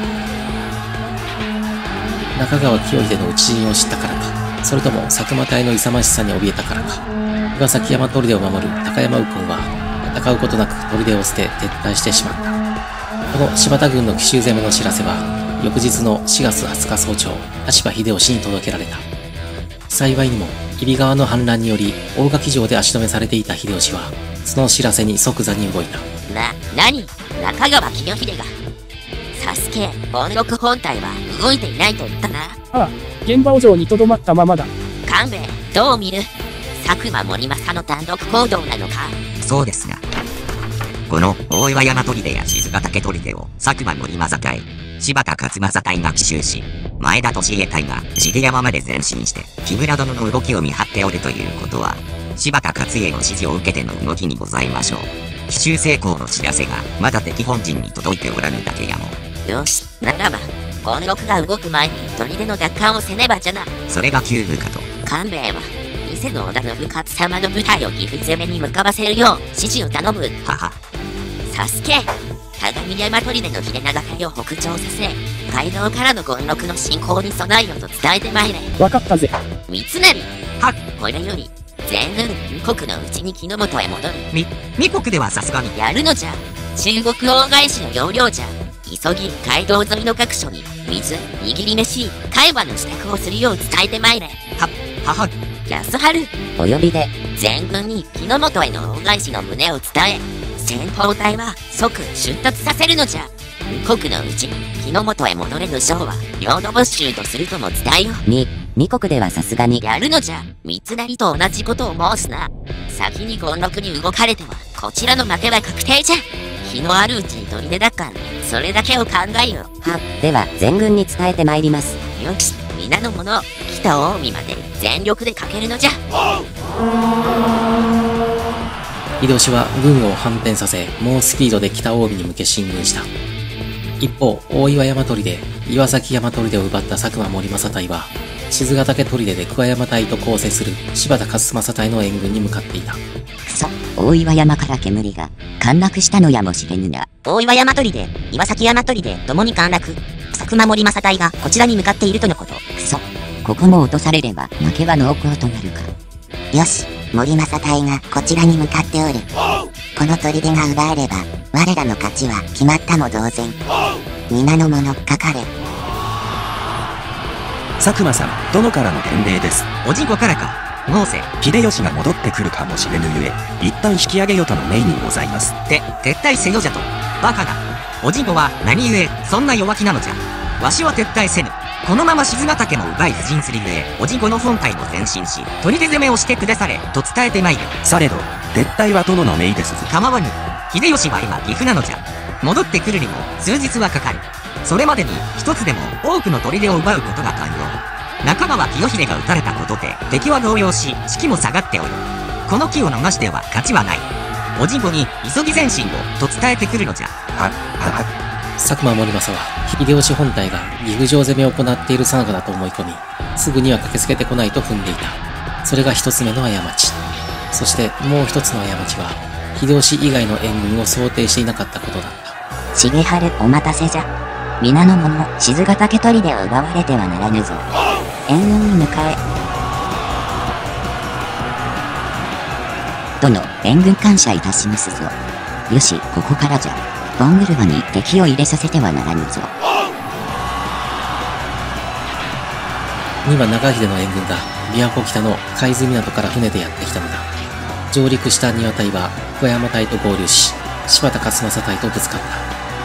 中川清秀の討ち死にを知ったからか、それとも佐久間隊の勇ましさに怯えたからか、岩崎山砦を守る高山右近は戦うことなく砦を捨て撤退してしまった。この柴田軍の奇襲攻めの知らせは翌日のしがつはつか早朝、羽柴秀吉に届けられた。幸いにも揖斐川の氾濫により大垣城で足止めされていた秀吉はその知らせに即座に動いた。 な、何、中川清秀が。サスケ、本六本隊は動いていないと言ったな。 ああ、現場お城にとどまったままだ。 勘兵衛、どう見る？佐久間森政の単独行動なのか？ そうですが、この大岩山砦や静ヶ岳砦を佐久間森政隊、柴田勝正隊が奇襲し、前田利家隊が重山まで前進して木村殿の動きを見張っておるということは、柴田勝家の指示を受けての動きにございましょう。奇襲成功の知らせがまだ敵本陣に届いておらぬだけやも。 よし、ならば本六が動く前に砦の奪還をせねばじゃな。 それが急務かと。 勘兵衛は伊勢の織田信勝様の部隊を岐阜攻めに向かわせるよう指示を頼む。 はは。 サスケ、鏡山砦の秀長隊を北上させ、街道からの権六の進行に備えよと伝えてまいれ。 わかったぜ。 三成。 はっ。 これより全軍二国のうちに木の本へ戻る。 み、二国ではさすがに。 やるのじゃ。中国大返しの要領じゃ。急ぎ街道沿いの各所に水、握り飯、海馬の支度をするよう伝えてまいれ。 は、はは。 安春、 お呼びで、 全軍に木の本への大返しの旨を伝え、 先方隊は即出立させるのじゃ。二国のうち日の元へ戻れぬ将は領土没収とするとも伝えよ。 に、二国ではさすがに。 やるのじゃ。三成と同じことを申すな。先に権六に動かれてはこちらの負けは確定じゃ。日のあるうちに砦だからそれだけを考えよ。 は、では全軍に伝えてまいります。 よし、皆の者、北近江まで全力でかけるのじゃ。 秀吉は軍を反転させ、猛スピードで北近江に向け進軍した。一方、大岩山砦、岩崎山砦を奪った佐久間森政隊は、静ヶ岳砦で桑山隊と構成する柴田勝正隊の援軍に向かっていた。 くそ、大岩山から煙が陥落したのやもしれぬな。 大岩山砦、岩崎山砦、ともに陥落。佐久間森政隊がこちらに向かっているとのこと。 くそ、ここも落とされれば負けは濃厚となるか。 よし、森政隊がこちらに向かっておる。この砦が奪えれば、我らの勝ちは決まったも同然。皆の者、かかれ。 佐久間様、殿からの伝令です。 おじんこからか。申せ。 秀吉が戻ってくるかもしれぬゆえ、一旦引き上げよとの命にございます。 って、撤退せよじゃと。バカな。おじんこは何故、そんな弱気なのじゃ。わしは撤退せぬ。このまま静ヶ岳も奪い布陣するゆえ、おじんこの本隊も前進し、砦攻めをしてくだされ、と伝えてまいる。 されど、撤退は殿の命ですぞ。 構わぬ。秀吉は今岐阜なのじゃ。戻ってくるにも数日はかかる。それまでに一つでも多くの砦を奪うことが肝要。中川清秀が撃たれたことで敵は動揺し士気も下がっておる。この機を逃しては勝ちはない。おじんこに急ぎ前進をと伝えてくるのじゃ。 は、は、は。 佐久間森政は秀吉本隊が岐阜城攻めを行っている最中だと思い込み、すぐには駆けつけてこないと踏んでいた。それが一つ目の過ち。そしてもう一つの過ちは、秀吉以外の援軍を想定していなかったことだった。 重春、お待たせじゃ。皆の者、静ヶ岳砦を奪われてはならぬぞ。援軍に迎え。殿、援軍感謝いたしますぞ。よし、ここからじゃ。本車に敵を入れさせてはならぬぞ。 には長秀の援軍が琵琶湖北の海津港から船でやってきたのだ。上陸した丹羽隊は小山隊と合流し、柴田勝正隊とぶつかった。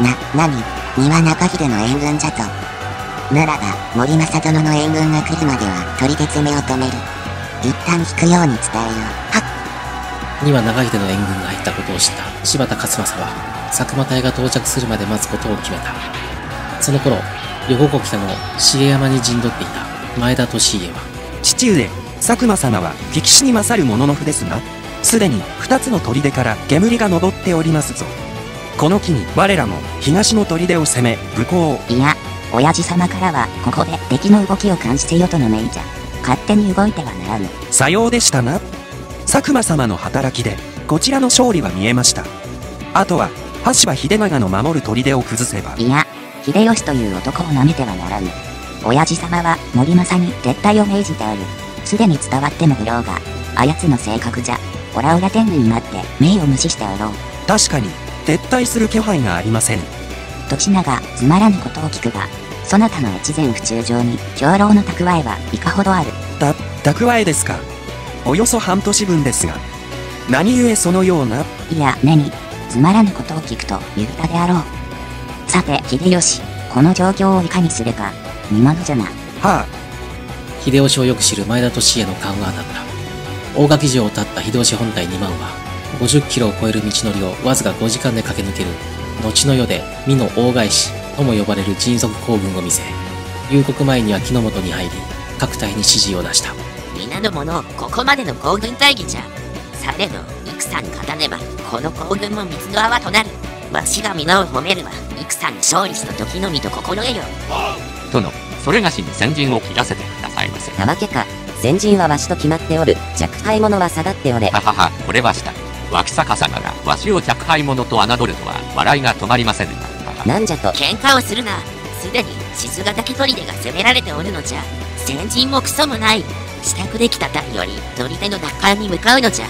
な、なに、丹羽長秀の援軍じゃと。ならば、森政殿の援軍が来るまでは砦攻めを止める。一旦引くように伝えよう。はっ。には長秀の援軍が入ったことを知った柴田勝正は、佐久間隊が到着するまで待つことを決めた。その頃、余呉湖北の重山に陣取っていた前田利家は、 父上、佐久間様は敵士に勝る者の符ですが、すでに二つの砦から煙が昇っておりますぞ。この機に我らも東の砦を攻め、武功を。 いや、親父様からはここで敵の動きを監視せよとの命じゃ。勝手に動いてはならぬ。 さようでしたな。佐久間様の働きで、こちらの勝利は見えました。あとは、羽柴秀長の守る砦を崩せば。 いや、秀吉という男を舐めてはならぬ。親父様は森政に撤退を命じておる。すでに伝わっても不良が、あやつの性格じゃ。オラオラ天狗になって命を無視しておろう。 確かに、撤退する気配がありません。 年長、つまらぬことを聞くが、そなたの越前府中上に兵糧の蓄えはいかほどある。 た、蓄えですか。およそ半年分ですが。何故そのような。 いや、目に、つまらぬことを聞くと言ったであろう。さて、秀吉、この状況をいかにするか、見ものじゃな。はあ。 秀吉をよく知る前田利家の勘が当たった。大垣城を立った秀吉本隊にまんは、ごじゅっキロを超える道のりをわずかごじかんで駆け抜ける、後の世で美の大返しとも呼ばれる迅速行軍を見せ、夕刻前には木の本に入り、各隊に指示を出した。 皆の者、ここまでの行軍大義じゃ。されど、戦に勝たねば、この行軍も水の泡となる。わしが皆を褒めるは、戦に勝利した時のみと心得よ。 殿、それがしに先陣を切らせてくださいませ。 なわけか。先陣はわしと決まっておる。若輩者は下がっておれ。 ははは、これはした。脇坂様がわしを若輩者と侮るとは笑いが止まりませんな。 なんじゃと。 喧嘩をするな。すでに静ヶ岳砦が攻められておるのじゃ。先陣もクソもない。支度できた隊より砦の奪還に向かうのじゃ。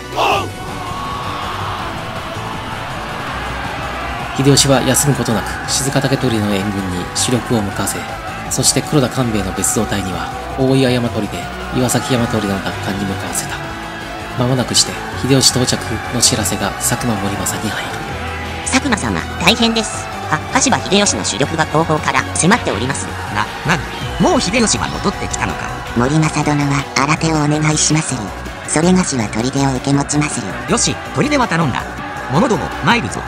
秀吉は休むことなく静ヶ岳砦の援軍に主力を向かわせ、そして黒田官兵衛の別動隊には大岩山砦、岩崎山砦の奪還に向かわせた。間もなくして秀吉到着の知らせが佐久間森政に入る。 佐久間様、大変です。は、羽柴秀吉の主力が後方から迫っております。 な、なに、もう秀吉は戻ってきたのか。 森政殿は新手をお願いしまする。それがしは砦を受け持ちまする。 よし、砦は頼んだ。者ども、参るぞ。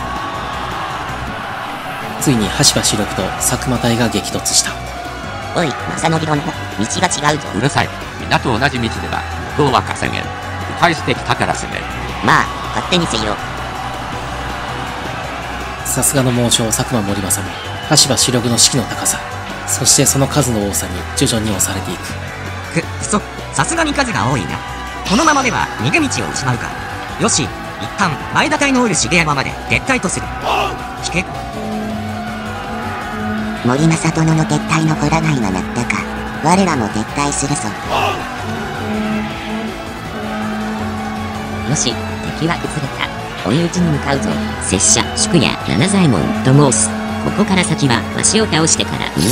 ついに羽柴主力と佐久間隊が激突した。 おい、正則殿、道が違うぞ。 うるさい。皆と同じ道では、向こうは稼げん。返してきたから攻める。 まあ、勝手にせよ。 さすがの猛将佐久間盛政も、羽柴主力の士気の高さ、そしてその数の多さに徐々に押されていく。 く、くそ、さすがに数が多いな。このままでは逃げ道を失うか。よし、一旦前田隊のおる重山まで撤退とする。引け。 森政殿の撤退のホラ貝が鳴ったか。我らも撤退するぞ。 よし、敵は崩れた。追い打ちに向かうぞ。拙者、宿屋、七左衛門と申す。ここから先は、わしを倒してから、うん、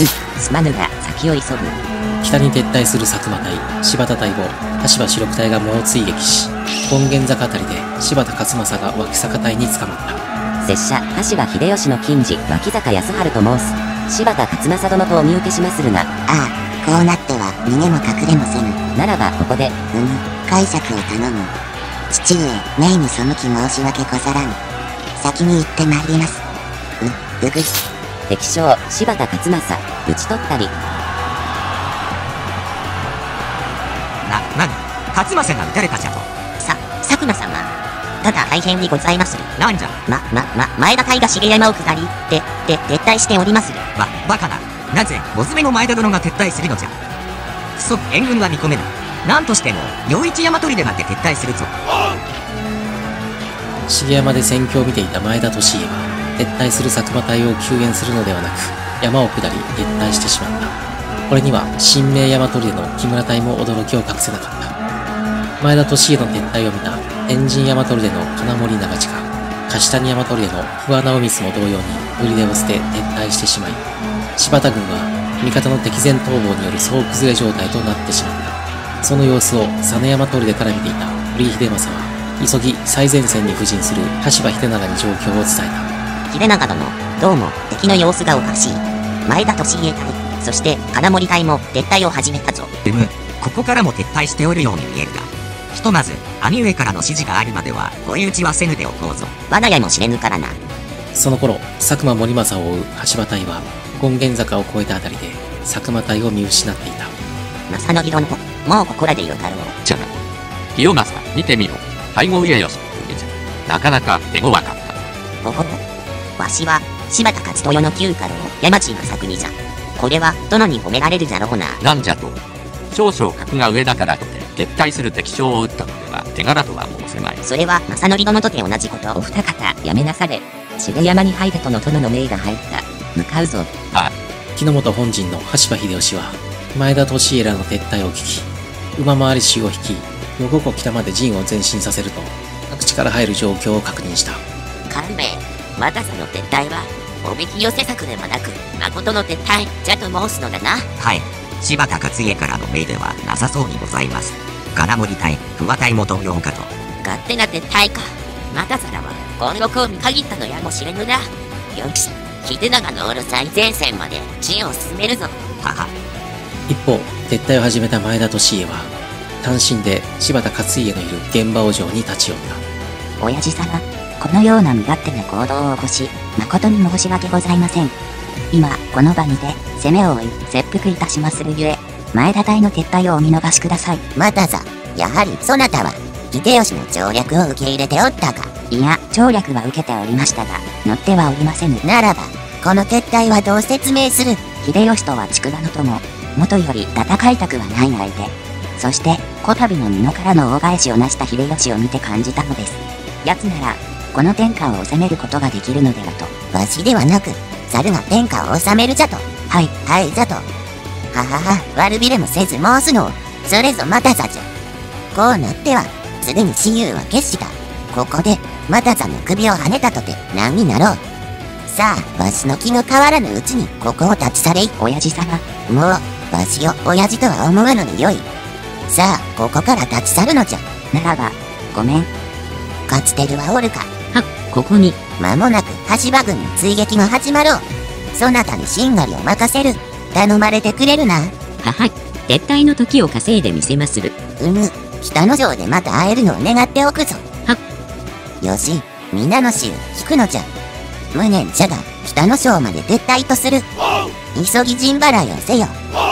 すまぬが、先を急ぐ。 北に撤退する佐久間隊、柴田隊を羽柴主力隊が猛追撃し、権現坂あたりで柴田勝正が脇坂隊に捕まった。 拙者、羽柴秀吉の近次、脇坂康春と申す。柴田勝正殿とお見受けしまするが。ああ、こうなっては逃げも隠れもせぬ。 ならばここで。 うむ、解釈を頼む。父上、命に背き申し訳ござらん。先に行ってまいります。う、うぐし。 敵将、柴田勝正、討ち取ったり。 な、なに、勝正が撃たれたじゃと。 さ、佐久間様。ただ大変にございまする。 なんじゃ。 ま、ま、ま、前田隊が重山を下り、で、で、撤退しておりまする。 ば、バカな。なぜ、小詰めの前田殿が撤退するのじゃ。くそ、援軍は見込めぬ。なんとしても、両一山砦まで撤退するぞ。 重山で戦況を見ていた前田利家は、撤退する佐久間隊を救援するのではなく、山を下り撤退してしまった。これには、新名山砦の木村隊も驚きを隠せなかった。前田利家の撤退を見た天神山砦の金森長近、貸谷山砦の不破直光も同様に砦を捨て撤退してしまい、柴田軍は味方の敵前逃亡による総崩れ状態となってしまった。その様子を実山砦から見ていた堀井秀政は、急ぎ最前線に布陣する羽柴秀長に状況を伝えた。秀長殿、どうも敵の様子がおかしい。前田利家隊、そして金森隊も撤退を始めたぞ。 うむ、ここからも撤退しておるように見えるが。ひとまず、兄上からの指示があるまでは、追い打ちはせぬでおこうぞ。 罠やもしれぬからな。 その頃、佐久間盛政を追う羽柴隊は、権現坂を越えたあたりで、佐久間隊を見失っていた。 正則殿、もうここらでよかろう。 じゃな。清正、見てみろ。背後家吉。なかなか手強かった。 おほほ。わしは、柴田勝豊の旧家老、山地正国じゃ。これは、殿に褒められるじゃろうな。 なんじゃと。少々格が上だからとて、撤退する敵将を撃ったのでは、手柄とは申せまい。 それは、正則殿とて同じこと。 お二方、やめなされ。重山に入れとの殿の命が入った。向かうぞ。 ああ。 木之本本陣の羽柴秀吉は、前田利家らの撤退を聞き、馬回り衆を率き、余五湖北まで陣を前進させると、各地から入る状況を確認した。 官兵衛、またその撤退は、おびき寄せ策ではなく、誠の撤退じゃと申すのだな。 はい。柴田勝家からの命ではなさそうにございます。金森隊、不破隊も同様かと。 勝手な撤退か。またさらは、本国を見限ったのやもしれぬな。よし、秀長のおる最前線まで陣を進めるぞ。 はは。 一方、撤退を始めた前田利家は、単身で柴田勝家のいる現場王城に立ち寄った。 親父様、このような身勝手な行動を起こし、誠に申し訳ございません。今、この場にて、攻めを追い、切腹いたしまするゆえ、前田隊の撤退をお見逃しください。 またざ、やはりそなたは、秀吉の調略を受け入れておったか。 いや、調略は受けておりましたが、乗ってはおりませぬ。 ならば、この撤退はどう説明する？ 秀吉とは筑波の友、元より戦いたくはない相手。そして、こたびの美濃からの大返しを成した秀吉を見て感じたのです。奴なら、この天下を治めることができるのではと。 わしではなく、猿が天下を治めるじゃと。 はい。 はいじゃと。ははは、悪びれもせず申すのを、それぞまたざじゃ。こうなっては、すでに私有は決した。ここで、またざの首をはねたとて何になろう。さあ、わしの気の変わらぬうちに、ここを立ち去れい。 親父様。 もう、わしを親父とは思わぬによい。さあ、ここから立ち去るのじゃ。 ならば、ごめん。 勝つてるはおるか。 は、ここに。 間もなく羽柴軍の追撃が始まろう。そなたにしんがりを任せる。頼まれてくれるな。 ははい。撤退の時を稼いでみせまする。 うむ、北の城でまた会えるのを願っておくぞ。 はよし、皆の衆引くのじゃ。無念じゃが、北の城まで撤退とする。急ぎ陣払いをせよ。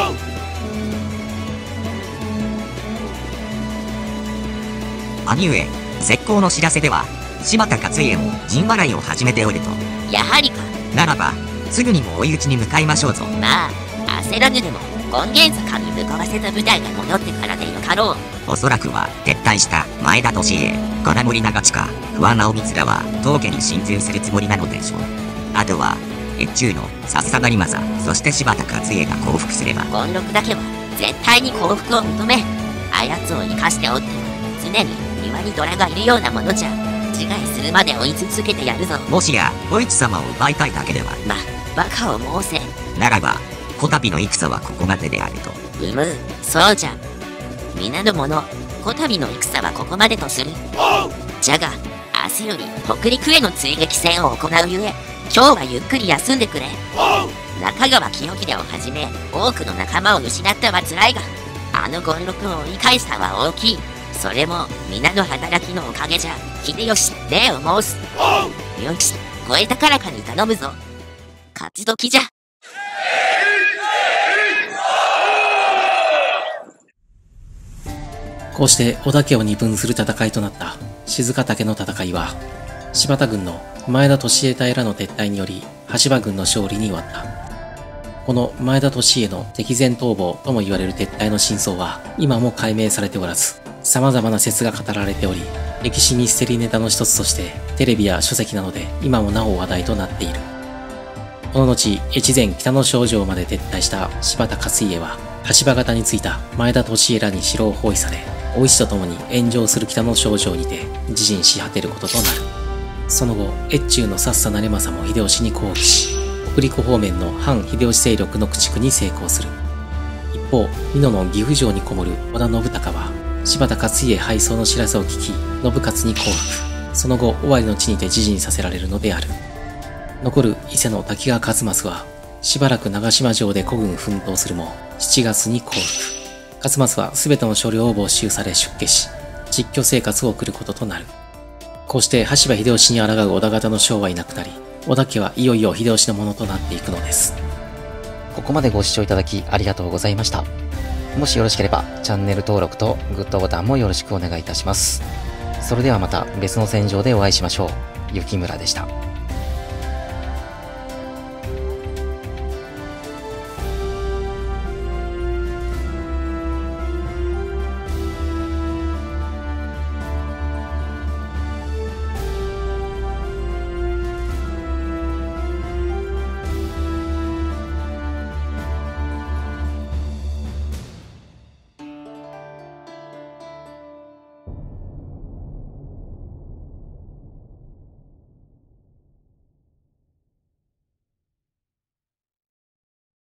兄上、絶好の知らせでは、柴田勝家も陣払いを始めておると。 やはりか。 ならば、すぐにも追い打ちに向かいましょうぞ。 まあ、焦らぬでも、権現坂に向かわせた部隊が戻ってからでよかろう。 おそらくは、撤退した前田利家、金森長近、不破直光らは、当家に進駐するつもりなのでしょう。あとは、越中の笹成政、そして柴田勝家が降伏すれば。 権六だけは、絶対に降伏を認め、あやつを生かしておっては、常に庭に虎がいるようなものじゃ。自害するまで追い続けてやるぞ。 もしや、お市様を奪いたいだけでは。 ま、バカを申せ。 ならば、こたびの戦はここまでであると。 うむ、そうじゃ。皆の者、こたびの戦はここまでとする。じゃが、明日より北陸への追撃戦を行うゆえ、今日はゆっくり休んでくれ。中川清秀をはじめ、多くの仲間を失ったは辛いが、あの権六を追い返したは大きい。それも皆の働きのおかげじゃ。秀吉、礼を申す。よし、超え高らかに頼むぞ。勝ち時じゃ。 こうして織田家を二分する戦いとなった静岳の戦いは、柴田軍の前田利家隊らの撤退により羽柴軍の勝利に終わった。この前田利家の敵前逃亡とも言われる撤退の真相は今も解明されておらず、様々な説が語られており、歴史ミステリーネタの一つとしてテレビや書籍などで今もなお話題となっている。この後、越前北の庄城まで撤退した柴田勝家は、羽柴方についた前田利家らに城を包囲され、お市と共に炎上する北の庄城にて自陣し果てることとなる。その後、越中の薩成政も秀吉に降伏し、北陸方面の反秀吉勢力の駆逐に成功する。一方、美濃の岐阜城にこもる織田信孝は、柴田勝家敗走の知らせを聞き、信勝に降伏。その後、尾張の地にて自陣させられるのである。残る伊勢の滝川一益は、しばらく長島城で孤軍奮闘するも、しちがつに降伏。勝益は全ての所領を没収され出家し、実居生活を送ることとなる。こうして羽柴秀吉に抗う織田方の将はいなくなり、織田家はいよいよ秀吉のものとなっていくのです。ここまでご視聴いただきありがとうございました。もしよろしければチャンネル登録とグッドボタンもよろしくお願いいたします。それではまた別の戦場でお会いしましょう。雪村でした。